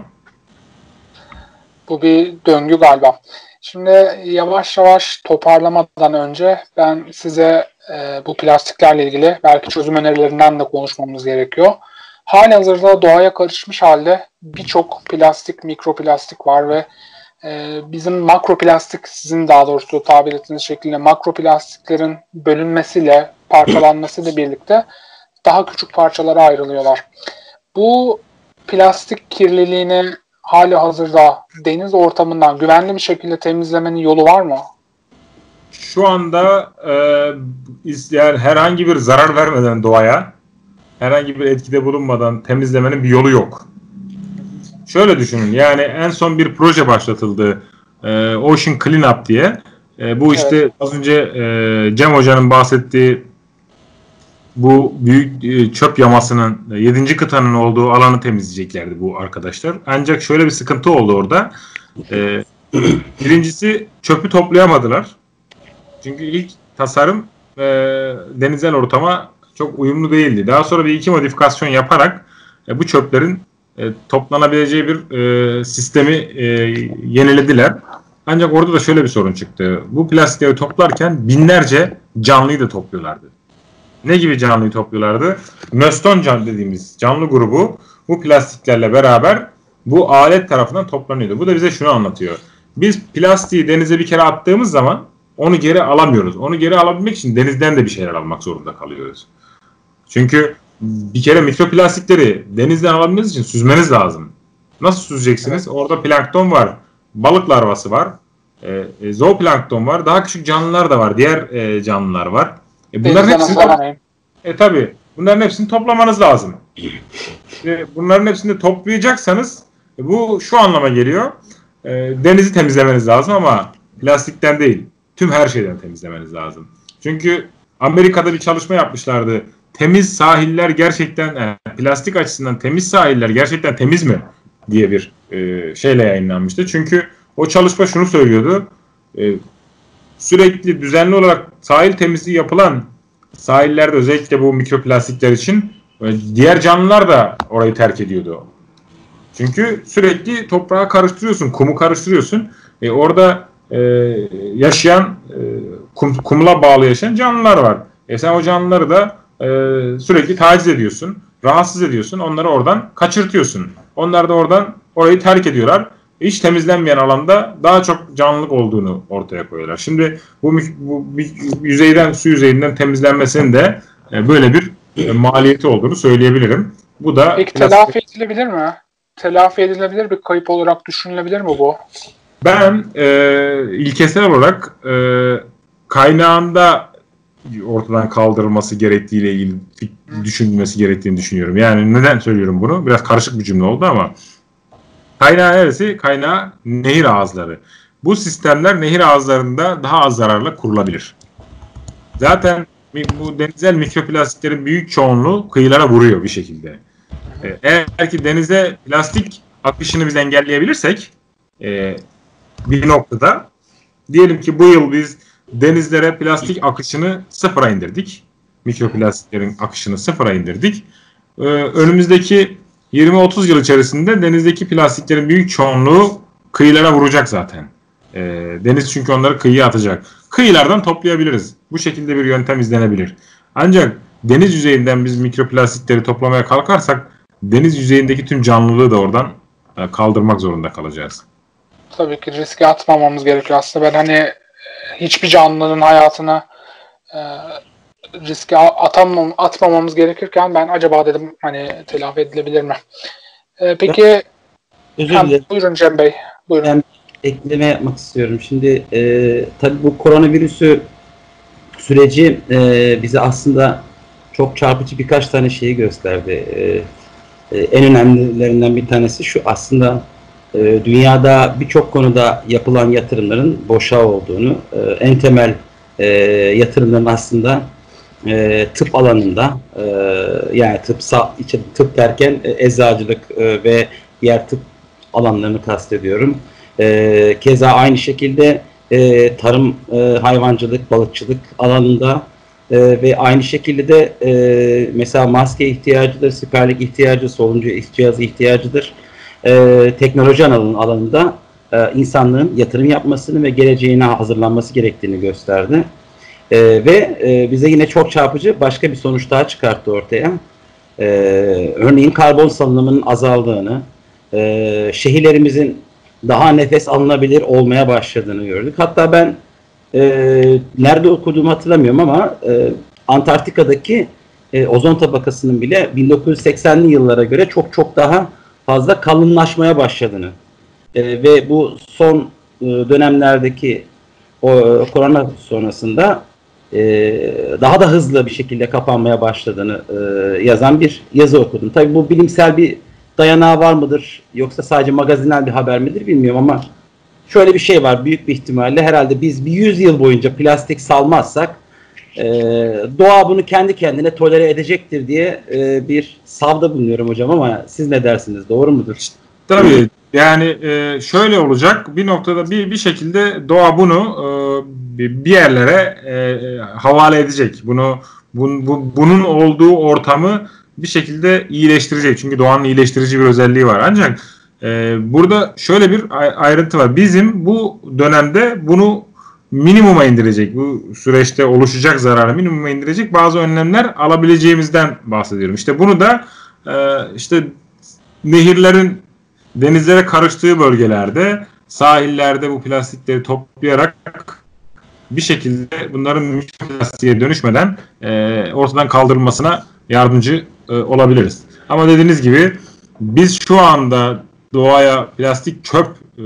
Bu bir döngü galiba. Şimdi yavaş yavaş toparlamadan önce ben size e, bu plastiklerle ilgili belki çözüm önerilerinden de konuşmamız gerekiyor. Halihazırda doğaya karışmış halde birçok plastik, mikroplastik var ve e, bizim makroplastik, sizin daha doğrusu tabir ettiğiniz şekilde makroplastiklerin bölünmesiyle, parçalanmasıyla birlikte daha küçük parçalara ayrılıyorlar. Bu plastik kirliliğini hali hazırda deniz ortamından güvenli bir şekilde temizlemenin yolu var mı? Şu anda e, yani herhangi bir zarar vermeden doğaya, herhangi bir etkide bulunmadan temizlemenin bir yolu yok. Şöyle düşünün, yani en son bir proje başlatıldı, e, Ocean Cleanup diye. E, bu işte evet. Az önce e, Cem Hoca'nın bahsettiği bu büyük e, çöp yamasının yedinci kıtanın olduğu alanı temizleyeceklerdi bu arkadaşlar. Ancak şöyle bir sıkıntı oldu orada. E, birincisi çöpü toplayamadılar. Çünkü ilk tasarım e, denizel ortama çok uyumlu değildi. Daha sonra bir iki modifikasyon yaparak e, bu çöplerin e, toplanabileceği bir e, sistemi e, yenilediler. Ancak orada da şöyle bir sorun çıktı. Bu plastikleri toplarken binlerce canlıyı da topluyorlardı. Ne gibi canlıyı topluyorlardı? Möston can dediğimiz canlı grubu bu plastiklerle beraber bu alet tarafından toplanıyordu. Bu da bize şunu anlatıyor: biz plastiği denize bir kere attığımız zaman onu geri alamıyoruz. Onu geri alabilmek için denizden de bir şeyler almak zorunda kalıyoruz. Çünkü bir kere mikroplastikleri denizden alabilmeniz için süzmeniz lazım. Nasıl süzeceksiniz? Orada plankton var, balık larvası var, e, e, zooplankton var, daha küçük canlılar da var, diğer e, canlılar var. E, bunların hepsini e, tabii, bunların hepsini toplamanız lazım. E, bunların hepsini toplayacaksanız e, bu şu anlama geliyor: e, denizi temizlemeniz lazım ama plastikten değil, tüm her şeyden temizlemeniz lazım. Çünkü Amerika'da bir çalışma yapmışlardı. Temiz sahiller gerçekten, yani plastik açısından temiz sahiller gerçekten temiz mi diye bir e, şeyle yayınlanmıştı. Çünkü o çalışma şunu söylüyordu: e, sürekli düzenli olarak sahil temizliği yapılan sahillerde, özellikle bu mikroplastikler için, diğer canlılar da orayı terk ediyordu. Çünkü sürekli toprağa karıştırıyorsun, kumu karıştırıyorsun. E, orada e, yaşayan, e, kum, kumla bağlı yaşayan canlılar var. E sen o canlıları da e, sürekli taciz ediyorsun, rahatsız ediyorsun, onları oradan kaçırtıyorsun. Onlar da oradan orayı terk ediyorlar. Hiç temizlenmeyen alanda daha çok canlılık olduğunu ortaya koyuyorlar. Şimdi bu, bu yüzeyden, su yüzeyinden temizlenmesinin de e, böyle bir e, maliyeti olduğunu söyleyebilirim. Bu da peki telafi plastik... edilebilir mi? Telafi edilebilir bir kayıp olarak düşünülebilir mi bu? Ben e, ilkesel olarak e, kaynağında ortadan kaldırılması gerektiğiyle ilgili düşünülmesi gerektiğini düşünüyorum. Yani neden söylüyorum bunu? Biraz karışık bir cümle oldu ama kaynağı neresi? Kaynağı nehir ağızları. Bu sistemler nehir ağızlarında daha az zararla kurulabilir. Zaten bu denizel mikroplastiklerin büyük çoğunluğu kıyılara vuruyor bir şekilde. Eğer ki denize plastik akışını biz engelleyebilirsek e, bir noktada diyelim ki bu yıl biz denizlere plastik akışını sıfıra indirdik. Mikroplastiklerin akışını sıfıra indirdik. Ee, önümüzdeki yirmi otuz yıl içerisinde denizdeki plastiklerin büyük çoğunluğu kıyılara vuracak zaten. Ee, deniz çünkü onları kıyıya atacak. Kıyılardan toplayabiliriz. Bu şekilde bir yöntem izlenebilir. Ancak deniz yüzeyinden biz mikroplastikleri toplamaya kalkarsak deniz yüzeyindeki tüm canlılığı da oradan e, kaldırmak zorunda kalacağız. Tabii ki riske atmamamız gerekiyor. Aslında ben hani hiçbir canlının hayatına e, riske atamam, atmamamız gerekirken ben acaba dedim hani telafi edilebilir mi? E, peki hem, buyurun Cem Bey. Buyurun. Ben ekleme yapmak istiyorum. Şimdi e, tabii bu koronavirüsü süreci e, bize aslında çok çarpıcı birkaç tane şeyi gösterdi. E, e, en önemlilerinden bir tanesi şu: aslında e, dünyada birçok konuda yapılan yatırımların boşa olduğunu, e, en temel e, yatırımların aslında e, tıp alanında, e, yani tıp tıp derken e, eczacılık e, ve diğer tıp alanlarını kastediyorum. E, keza aynı şekilde e, tarım, e, hayvancılık, balıkçılık alanında e, ve aynı şekilde de e, mesela maske ihtiyacıdır, siperlik ihtiyacı, soluncu cihazı ihtiyacıdır. E, teknoloji alanında e, insanlığın yatırım yapmasını ve geleceğine hazırlanması gerektiğini gösterdi. E, ve e, bize yine çok çarpıcı başka bir sonuç daha çıkarttı ortaya. E, örneğin karbon salınımının azaldığını, e, şehirlerimizin daha nefes alınabilir olmaya başladığını gördük. Hatta ben e, nerede okuduğumu hatırlamıyorum ama e, Antarktika'daki e, ozon tabakasının bile bin dokuz yüz seksenli yıllara göre çok çok daha fazla kalınlaşmaya başladığını e, ve bu son e, dönemlerdeki o korona sonrasında e, daha da hızlı bir şekilde kapanmaya başladığını e, yazan bir yazı okudum. Tabii bu bilimsel bir dayanağı var mıdır yoksa sadece magazinel bir haber midir bilmiyorum ama şöyle bir şey var: büyük bir ihtimalle herhalde biz bir yüz yıl boyunca plastik salmazsak e, doğa bunu kendi kendine tolere edecektir diye e, bir savda bulunuyorum hocam, ama siz ne dersiniz, doğru mudur? Tabii yani e, şöyle olacak, bir noktada bir bir şekilde doğa bunu e, bir yerlere e, havale edecek. Bunu bun, bu, bunun olduğu ortamı bir şekilde iyileştirecek. Çünkü doğanın iyileştirici bir özelliği var. Ancak e, burada şöyle bir ayrıntı var. Bizim bu dönemde bunu minimuma indirecek, bu süreçte oluşacak zararı minimuma indirecek bazı önlemler alabileceğimizden bahsediyorum. İşte bunu da e, işte nehirlerin denizlere karıştığı bölgelerde, sahillerde bu plastikleri toplayarak bir şekilde bunların mikroplastiğe dönüşmeden e, ortadan kaldırılmasına yardımcı e, olabiliriz. Ama dediğiniz gibi biz şu anda doğaya plastik çöp e,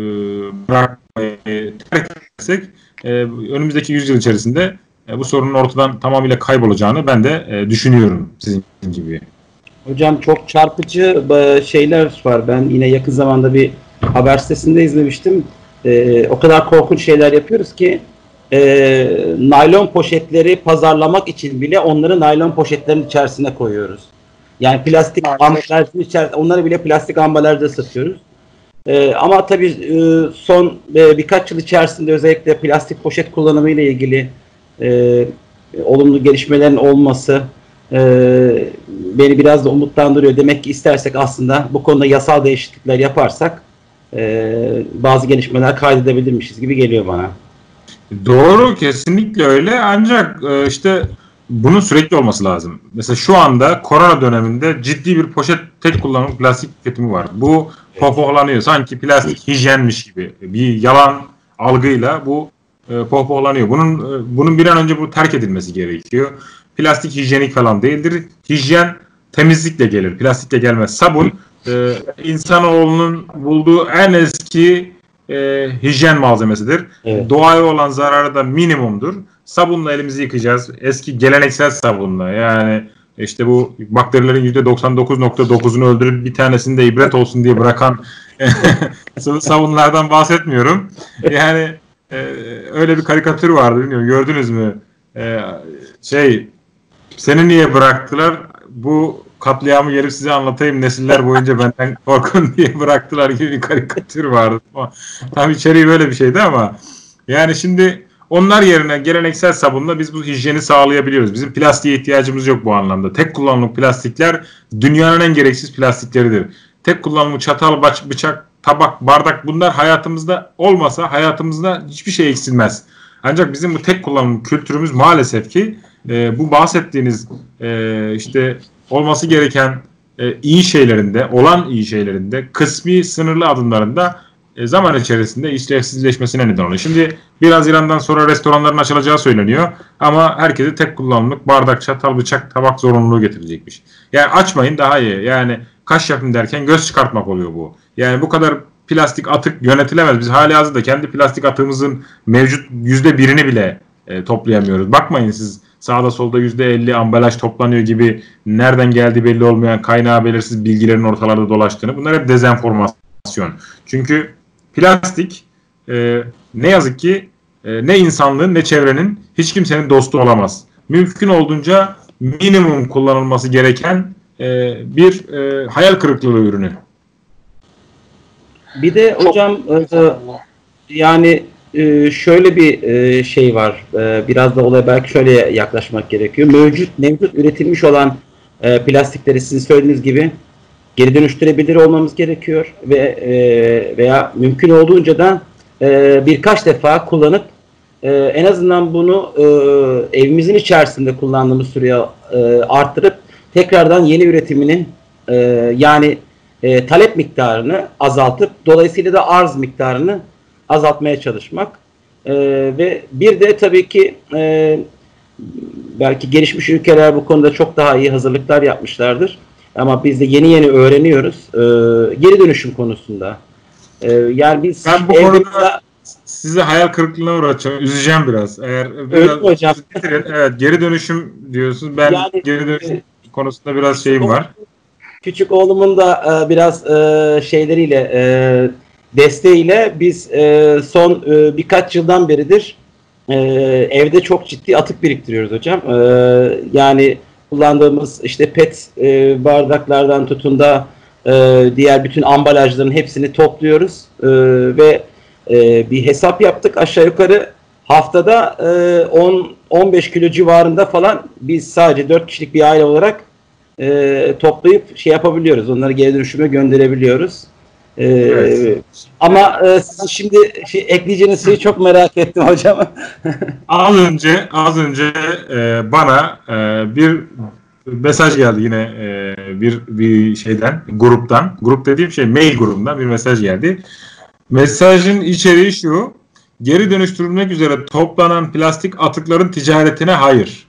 bırakmayı terk edersek e, önümüzdeki yüzyıl içerisinde e, bu sorunun ortadan tamamıyla kaybolacağını ben de e, düşünüyorum sizin gibi. Hocam çok çarpıcı şeyler var. Ben yine yakın zamanda bir haber sitesinde izlemiştim. E, o kadar korkunç şeyler yapıyoruz ki e, naylon poşetleri pazarlamak için bile onları naylon poşetlerin içerisine koyuyoruz. Yani plastik ambalajın içerisinde, onları bile plastik ambalajda satıyoruz. E, ama tabii e, son e, birkaç yıl içerisinde özellikle plastik poşet kullanımı ile ilgili e, olumlu gelişmelerin olması Ee, beni biraz da umutlandırıyor. Demek ki istersek aslında bu konuda yasal değişiklikler yaparsak e, bazı gelişmeler kaydedebilirmişiz gibi geliyor bana. Doğru, kesinlikle öyle. Ancak e, işte bunun sürekli olması lazım. Mesela şu anda korona döneminde ciddi bir poşet tek kullanımlık plastik tüketimi var. Bu pohpohlanıyor. Sanki plastik hijyenmiş gibi bir yalan algıyla bu e, pohpohlanıyor. Bunun e, bunun bir an önce bu terk edilmesi gerekiyor. Plastik hijyenik falan değildir. Hijyen temizlikle gelir. Plastikle gelmez. Sabun e, insanoğlunun bulduğu en eski e, hijyen malzemesidir. Evet. Doğaya olan zararı da minimumdur. sabunla elimizi yıkayacağız. Eski geleneksel sabunla, yani işte bu bakterilerin yüzde doksan dokuz nokta dokuzunu öldürüp bir tanesini de ibret olsun diye bırakan sabunlardan bahsetmiyorum. Yani e, öyle bir karikatür vardı, bilmiyorum gördünüz mü? E, şey seni niye bıraktılar? Bu katliamı gelip size anlatayım, nesiller boyunca benden korkun diye bıraktılar gibi bir karikatür vardı. Tam içeriği böyle bir şeydi ama yani şimdi onlar yerine geleneksel sabunla biz bu hijyeni sağlayabiliyoruz. Bizim plastiğe ihtiyacımız yok bu anlamda. Tek kullanımlık plastikler dünyanın en gereksiz plastikleridir. Tek kullanımlık çatal, bıçak, tabak, bardak, bunlar hayatımızda olmasa hayatımızda hiçbir şey eksilmez. Ancak bizim bu tek kullanımlık kültürümüz maalesef ki e, bu bahsettiğiniz e, işte olması gereken e, iyi şeylerinde, olan iyi şeylerinde, kısmi sınırlı adımlarında e, zaman içerisinde işlevsizleşmesine neden oluyor. Şimdi bir Haziran'dan sonra restoranların açılacağı söyleniyor ama herkese tek kullanımlık bardak, çatal, bıçak, tabak zorunluluğu getirecekmiş. Yani açmayın daha iyi. Yani kaş yapın derken göz çıkartmak oluyor bu. Yani bu kadar plastik atık yönetilemez. Biz halihazırda kendi plastik atığımızın mevcut yüzde birini bile e, toplayamıyoruz. Bakmayın siz sağda solda yüzde elli ambalaj toplanıyor gibi nereden geldiği belli olmayan, kaynağı belirsiz bilgilerin ortalarda dolaştığını. Bunlar hep dezenformasyon. Çünkü plastik e, ne yazık ki e, ne insanlığın ne çevrenin, hiç kimsenin dostu olamaz. Mümkün olduğunca minimum kullanılması gereken e, bir e, hayal kırıklığı ürünü. Bir de Çok hocam e, yani e, şöyle bir e, şey var. E, biraz da olaya belki şöyle yaklaşmak gerekiyor. Mevcut mevcut üretilmiş olan e, plastikleri sizin söylediğiniz gibi geri dönüştürebilir olmamız gerekiyor ve e, veya mümkün olduğunca da e, birkaç defa kullanıp e, en azından bunu e, evimizin içerisinde kullandığımız süreye e, arttırıp tekrardan yeni üretimini e, yani e, talep miktarını azaltıp dolayısıyla da arz miktarını azaltmaya çalışmak e, ve bir de tabii ki e, belki gelişmiş ülkeler bu konuda çok daha iyi hazırlıklar yapmışlardır. Ama biz de yeni yeni öğreniyoruz. Ee, geri dönüşüm konusunda. Ee, yani biz ben bu konuda sizi hayal kırıklığına uğratacağım. Üzeceğim biraz. Eğer biraz hocam. Evet, geri dönüşüm diyorsunuz. Ben yani, geri dönüşüm e, konusunda biraz şeyim var. Küçük oğlumun da e, biraz e, şeyleriyle e, desteğiyle biz e, son e, birkaç yıldan beridir e, evde çok ciddi atık biriktiriyoruz hocam. E, yani kullandığımız işte pet e, bardaklardan tutun da e, diğer bütün ambalajların hepsini topluyoruz e, ve e, bir hesap yaptık, aşağı yukarı haftada e, on on beş kilo civarında falan biz sadece dört kişilik bir aile olarak e, toplayıp şey yapabiliyoruz, onları geri dönüşüme gönderebiliyoruz. E, evet. Ama e, sizin şimdi şey, ekleyeceğiniz şeyi çok merak ettim hocam. az önce az önce e, bana e, bir mesaj geldi yine e, bir bir şeyden, gruptan. Grup dediğim şey mail grubundan bir mesaj geldi. Mesajın içeriği şu: geri dönüştürülmek üzere toplanan plastik atıkların ticaretine hayır.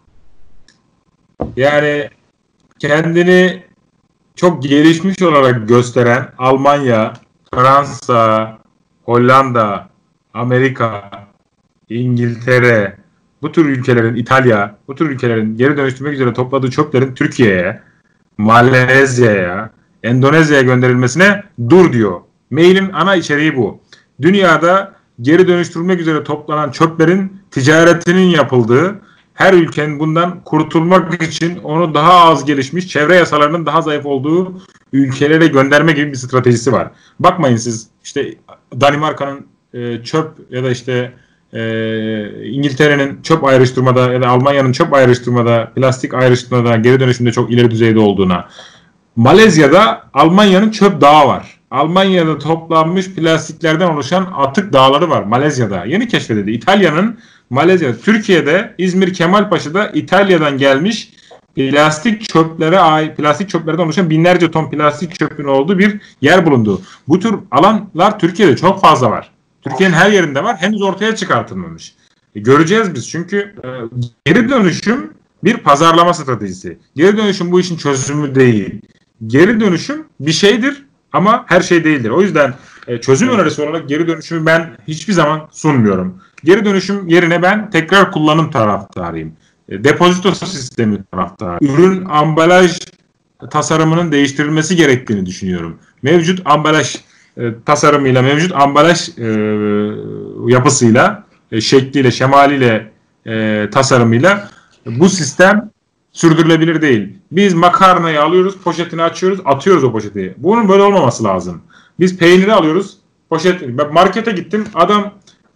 Yani kendini çok gelişmiş olarak gösteren Almanya, Fransa, Hollanda, Amerika, İngiltere, bu tür ülkelerin, İtalya, bu tür ülkelerin geri dönüştürmek üzere topladığı çöplerin Türkiye'ye, Malezya'ya, Endonezya'ya gönderilmesine dur diyor. Mailin ana içeriği bu. Dünyada geri dönüştürülmek üzere toplanan çöplerin ticaretinin yapıldığı, her ülkenin bundan kurtulmak için onu daha az gelişmiş, çevre yasalarının daha zayıf olduğu ülkelere gönderme gibi bir stratejisi var. Bakmayın siz işte Danimarka'nın e, çöp ya da işte e, İngiltere'nin çöp ayrıştırmada ya da Almanya'nın çöp ayrıştırmada, plastik ayrıştırmada, geri dönüşümde çok ileri düzeyde olduğuna. Malezya'da Almanya'nın çöp dağı var. Almanya'da toplanmış plastiklerden oluşan atık dağları var Malezya'da. Yeni keşfedildi. İtalya'nın Malezya, Türkiye'de İzmir Kemalpaşa'da İtalya'dan gelmiş plastik çöplere ait, plastik çöplerden oluşan binlerce ton plastik çöpün olduğu bir yer bulundu. Bu tür alanlar Türkiye'de çok fazla var. Türkiye'nin her yerinde var. Henüz ortaya çıkartılmamış. E, göreceğiz biz. Çünkü e, geri dönüşüm bir pazarlama stratejisi. Geri dönüşüm bu işin çözümü değil. Geri dönüşüm bir şeydir ama her şey değildir. O yüzden e, çözüm önerisi olarak geri dönüşümü ben hiçbir zaman sunmuyorum. geri dönüşüm yerine ben tekrar kullanım taraftarıyım. E, depozito sistemi taraftarıyım. Ürün ambalaj tasarımının değiştirilmesi gerektiğini düşünüyorum. Mevcut ambalaj e, tasarımıyla, mevcut ambalaj e, yapısıyla, e, şekliyle, şemaliyle, e, tasarımıyla bu sistem sürdürülebilir değil. Biz makarnayı alıyoruz, poşetini açıyoruz, atıyoruz o poşeti. Bunun böyle olmaması lazım. Biz peyniri alıyoruz, poşet. Ben markete gittim, adam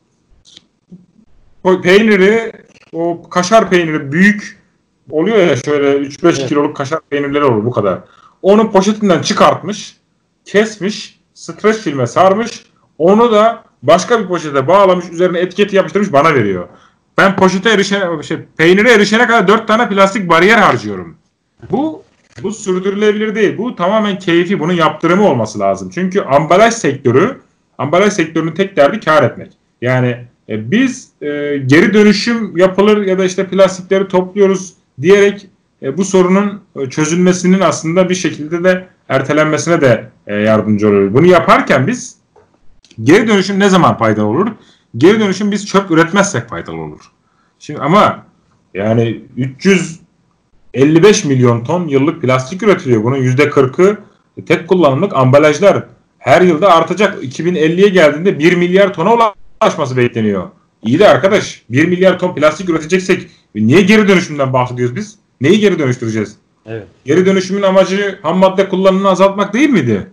peyniri, o kaşar peyniri büyük oluyor ya, şöyle üç beş evet. kiloluk kaşar peynirleri olur bu kadar. Onu poşetinden çıkartmış, kesmiş, streç filme sarmış, onu da başka bir poşete bağlamış, üzerine etiketi yapıştırmış, bana veriyor. Ben poşete erişene, şey, peynire erişene kadar dört tane plastik bariyer harcıyorum. Bu bu sürdürülebilir değil. Bu tamamen keyfi, bunun yaptırımı olması lazım. Çünkü ambalaj sektörü, ambalaj sektörünün tek derdi kar etmek. Yani e, biz e, geri dönüşüm yapılır ya da işte plastikleri topluyoruz diyerek e, bu sorunun e, çözülmesinin aslında bir şekilde de ertelenmesine de e, yardımcı oluyoruz. Bunu yaparken biz geri dönüşüm ne zaman faydalı olur? Geri dönüşüm biz çöp üretmezsek faydalı olur. Şimdi ama yani üç yüz elli beş milyon ton yıllık plastik üretiliyor. Bunun yüzde kırkı tek kullanımlık ambalajlar. Her yılda artacak. iki bin elliye geldiğinde bir milyar tona ulaşması bekleniyor. İyi de arkadaş, bir milyar ton plastik üreteceksek niye geri dönüşümden bahsediyoruz biz? Neyi geri dönüştüreceğiz? Evet. Geri dönüşümün amacı ham madde kullanımını azaltmak değil miydi?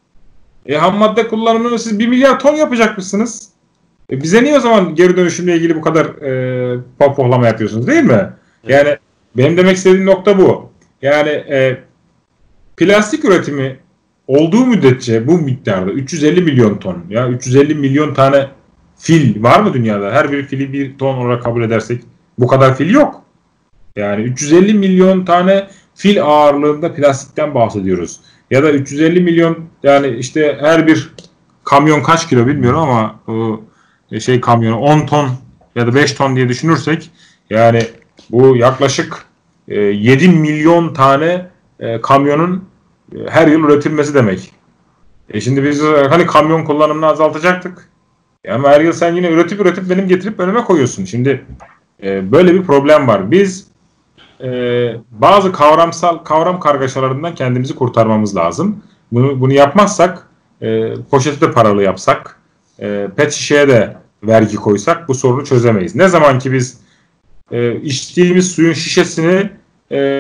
E, ham madde kullanımını siz bir milyar ton yapacakmışsınız. E, bize niye o zaman geri dönüşümle ilgili bu kadar e, pohpohlama yapıyorsunuz, değil mi? Evet. Yani benim demek istediğim nokta bu. Yani e, plastik üretimi olduğu müddetçe bu miktarda üç yüz elli milyon ton, ya üç yüz elli milyon tane fil var mı dünyada? Her bir fili bir ton olarak kabul edersek bu kadar fil yok. Yani üç yüz elli milyon tane fil ağırlığında plastikten bahsediyoruz. Ya da üç yüz elli milyon, yani işte her bir kamyon kaç kilo bilmiyorum ama o şey kamyonu on ton ya da beş ton diye düşünürsek yani bu yaklaşık e, yedi milyon tane e, kamyonun e, her yıl üretilmesi demek. E şimdi biz hani kamyon kullanımını azaltacaktık. E ama her yıl sen yine üretip üretip benim getirip önüme koyuyorsun. Şimdi e, böyle bir problem var. Biz e, bazı kavramsal kavram kargaşalarından kendimizi kurtarmamız lazım. Bunu, bunu yapmazsak e, poşeti de paralı yapsak, e, pet şişeye de vergi koysak bu sorunu çözemeyiz. Ne zaman ki biz e, içtiğimiz suyun şişesini e,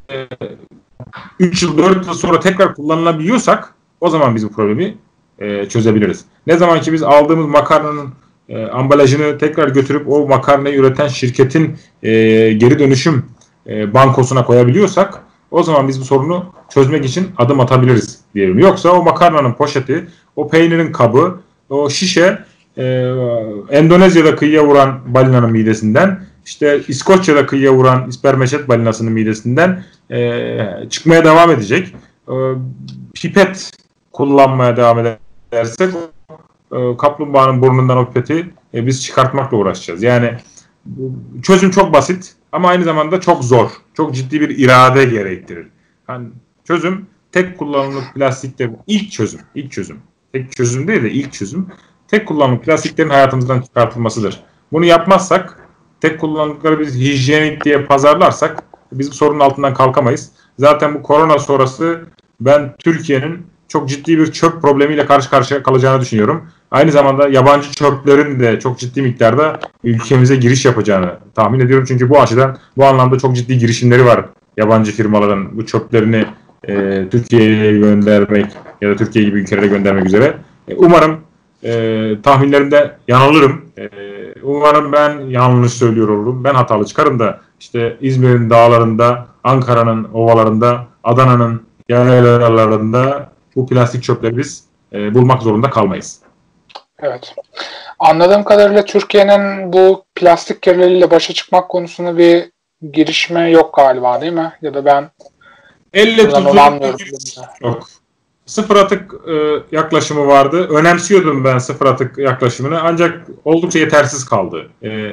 üç yıl dört yıl sonra tekrar kullanılabiliyorsak o zaman biz bu problemi e, çözebiliriz. Ne zaman ki biz aldığımız makarnanın e, ambalajını tekrar götürüp o makarnayı üreten şirketin e, geri dönüşüm e, bankosuna koyabiliyorsak o zaman biz bu sorunu çözmek için adım atabiliriz diyelim. Yoksa o makarnanın poşeti, o peynirin kabı, o şişe e, Endonezya'da kıyıya vuran balinanın midesinden, işte İskoçya'da kıyıya vuran ispermeçet balinasının midesinden e, çıkmaya devam edecek. E, pipet kullanmaya devam edersek e, kaplumbağanın burnundan o pipeti e, biz çıkartmakla uğraşacağız. Yani çözüm çok basit ama aynı zamanda çok zor. Çok ciddi bir irade gerektirir. Yani çözüm tek kullanımlık plastikte ilk çözüm. İlk çözüm. Tek çözüm değil de ilk çözüm. Tek kullanımlık plastiklerin hayatımızdan çıkartılmasıdır. Bunu yapmazsak, tek kullanımlıkları biz hijyenik diye pazarlarsak biz bu sorunun altından kalkamayız. Zaten bu korona sonrası ben Türkiye'nin çok ciddi bir çöp problemiyle karşı karşıya kalacağını düşünüyorum. Aynı zamanda yabancı çöplerin de çok ciddi miktarda ülkemize giriş yapacağını tahmin ediyorum. Çünkü bu açıdan, bu anlamda çok ciddi girişimleri var yabancı firmaların bu çöplerini e, Türkiye'ye göndermek ya da Türkiye gibi ülkelere göndermek üzere. E, umarım e, tahminlerimde yanılırım. E, umarım ben yanlış söylüyor olurum. Ben hatalı çıkarım da işte İzmir'in dağlarında, Ankara'nın ovalarında, Adana'nın yaylalarında bu plastik çöpleri biz e, bulmak zorunda kalmayız. Evet. Anladığım kadarıyla Türkiye'nin bu plastik kirliliğiyle başa çıkmak konusunda bir girişme yok galiba, değil mi? Ya da ben elle tutulur yok. Sıfır atık e, yaklaşımı vardı. Önemsiyordum ben sıfır atık yaklaşımını. Ancak oldukça yetersiz kaldı. E,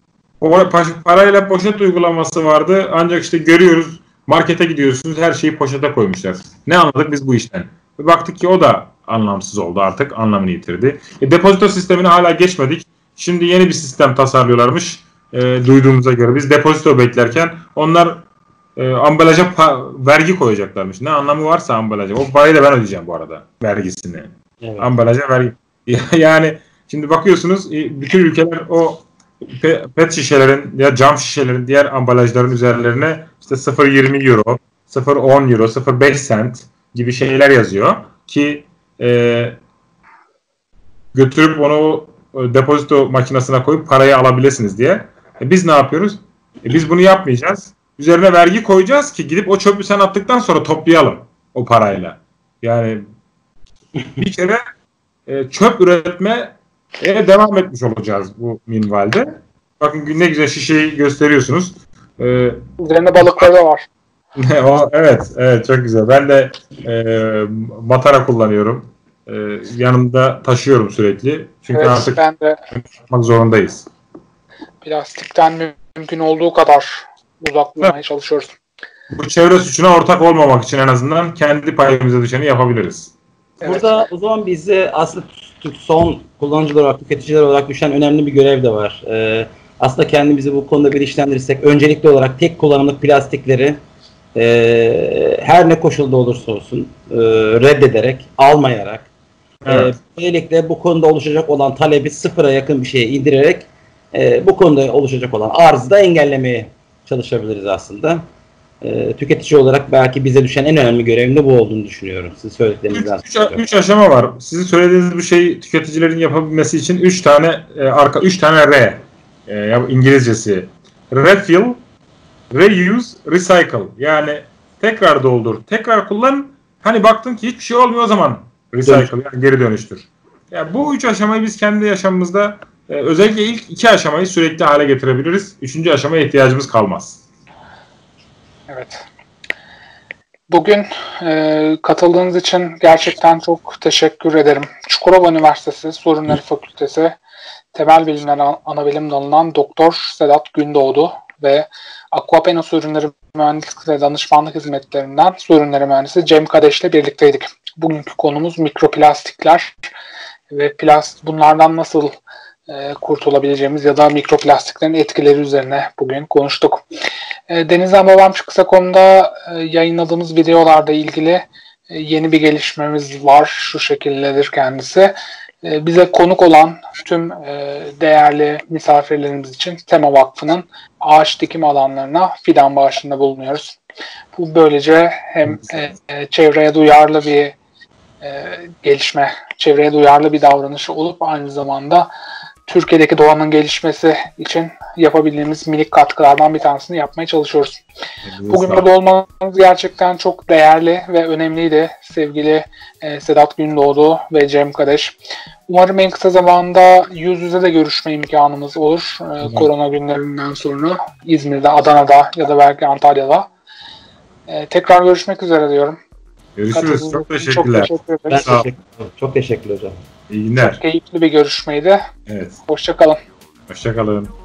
o parayla poşet uygulaması vardı. Ancak işte görüyoruz, markete gidiyorsunuz, her şeyi poşete koymuşlar. Ne anladık biz bu işten? Baktık ki o da anlamsız oldu artık. Anlamını yitirdi. E, depozito sistemine hala geçmedik. Şimdi yeni bir sistem tasarlıyorlarmış. E, duyduğumuza göre biz depozito beklerken onlar e, ambalaja pa- vergi koyacaklarmış. Ne anlamı varsa ambalaja. O parayı da ben ödeyeceğim bu arada. Vergisini. Evet. Ambalaja vergi. Yani şimdi bakıyorsunuz bütün ülkeler o pet şişelerin ya cam şişelerin diğer ambalajların üzerlerine işte sıfır virgül yirmi euro, sıfır virgül on euro, sıfır virgül beş cent gibi şeyler yazıyor ki e, götürüp onu depozito makinesine koyup parayı alabilirsiniz diye. E biz ne yapıyoruz? E biz bunu yapmayacağız. Üzerine vergi koyacağız ki gidip o çöpü sen attıktan sonra toplayalım o parayla. Yani bir kere e, çöp üretmeye devam etmiş olacağız bu minvalde. Bakın ne güzel şişeyi gösteriyorsunuz. E, Üzerinde balıkları da var. o, evet, evet çok güzel. Ben de e, matara kullanıyorum. E, yanımda taşıyorum sürekli. Çünkü evet, artık ben de yapmak zorundayız. Plastikten mümkün olduğu kadar uzak durmaya evet. çalışıyoruz. Bu çevre suçuna ortak olmamak için en azından kendi payımıza düşeni yapabiliriz. Evet. Burada o zaman bize aslında son kullanıcılar olarak, tüketiciler olarak düşen önemli bir görev de var. Ee, aslında kendimizi bu konuda bilinçlendirirsek öncelikli olarak tek kullanımlık plastikleri e, her ne koşulda olursa olsun e, reddederek, almayarak evet. e, böylelikle bu konuda oluşacak olan talebi sıfıra yakın bir şeye indirerek e, bu konuda oluşacak olan arzı da engellemeye çalışabiliriz aslında. E, tüketici olarak belki bize düşen en önemli görevin de bu olduğunu düşünüyorum. Siz söylediklerinizden. Üç, üç, üç aşama var. Sizin söylediğiniz bu şeyi tüketicilerin yapabilmesi için üç tane e, arka üç tane R e, İngilizcesi. Refill, reuse, recycle. Yani tekrar doldur, tekrar kullan. Hani baktın ki hiçbir şey olmuyor o zaman recycle yani geri dönüştür. Yani bu üç aşamayı biz kendi yaşamımızda e, özellikle ilk iki aşamayı sürekli hale getirebiliriz. Üçüncü aşamaya ihtiyacımız kalmaz. Evet. Bugün e, katıldığınız için gerçekten çok teşekkür ederim. Çukurova Üniversitesi Sorunları Fakültesi Temel Bilimler Anabilim Dalı'ndan Doktor Sedat Gündoğdu ve Aquapena Su Ürünleri Mühendislik ve Danışmanlık Hizmetlerinden Su Ürünleri Mühendisi Cem Kadeş ile birlikteydik. Bugünkü konumuz mikroplastikler ve plast bunlardan nasıl e, kurtulabileceğimiz ya da mikroplastiklerin etkileri üzerine bugün konuştuk. E, Denizden Babam Çıksa nokta com'da e, yayınladığımız videolarda ilgili e, yeni bir gelişmemiz var. Şu şekildedir kendisi. E, bize konuk olan tüm e, değerli misafirlerimiz için Tema Vakfı'nın ağaç dikim alanlarına fidan bağışında bulunuyoruz. Bu böylece hem e, e, çevreye duyarlı bir e, gelişme, çevreye duyarlı bir davranış olup aynı zamanda Türkiye'deki doğanın gelişmesi için yapabildiğimiz minik katkılardan bir tanesini yapmaya çalışıyoruz. Bugün burada olmanız gerçekten çok değerli ve önemliydi sevgili e, Sedat Gündoğdu ve Cem Kadeş. Umarım en kısa zamanda yüz yüze de görüşme imkanımız olur. E, korona günlerinden sonra İzmir'de, Adana'da ya da belki Antalya'da. E, tekrar görüşmek üzere diyorum. Görüşürüz. Çok teşekkürler. Çok teşekkür ben teşekkür ederim. Çok teşekkür hocam. İyi günler. Çok keyifli bir görüşmeydi. Evet. Hoşça kalın. Hoşça kalın.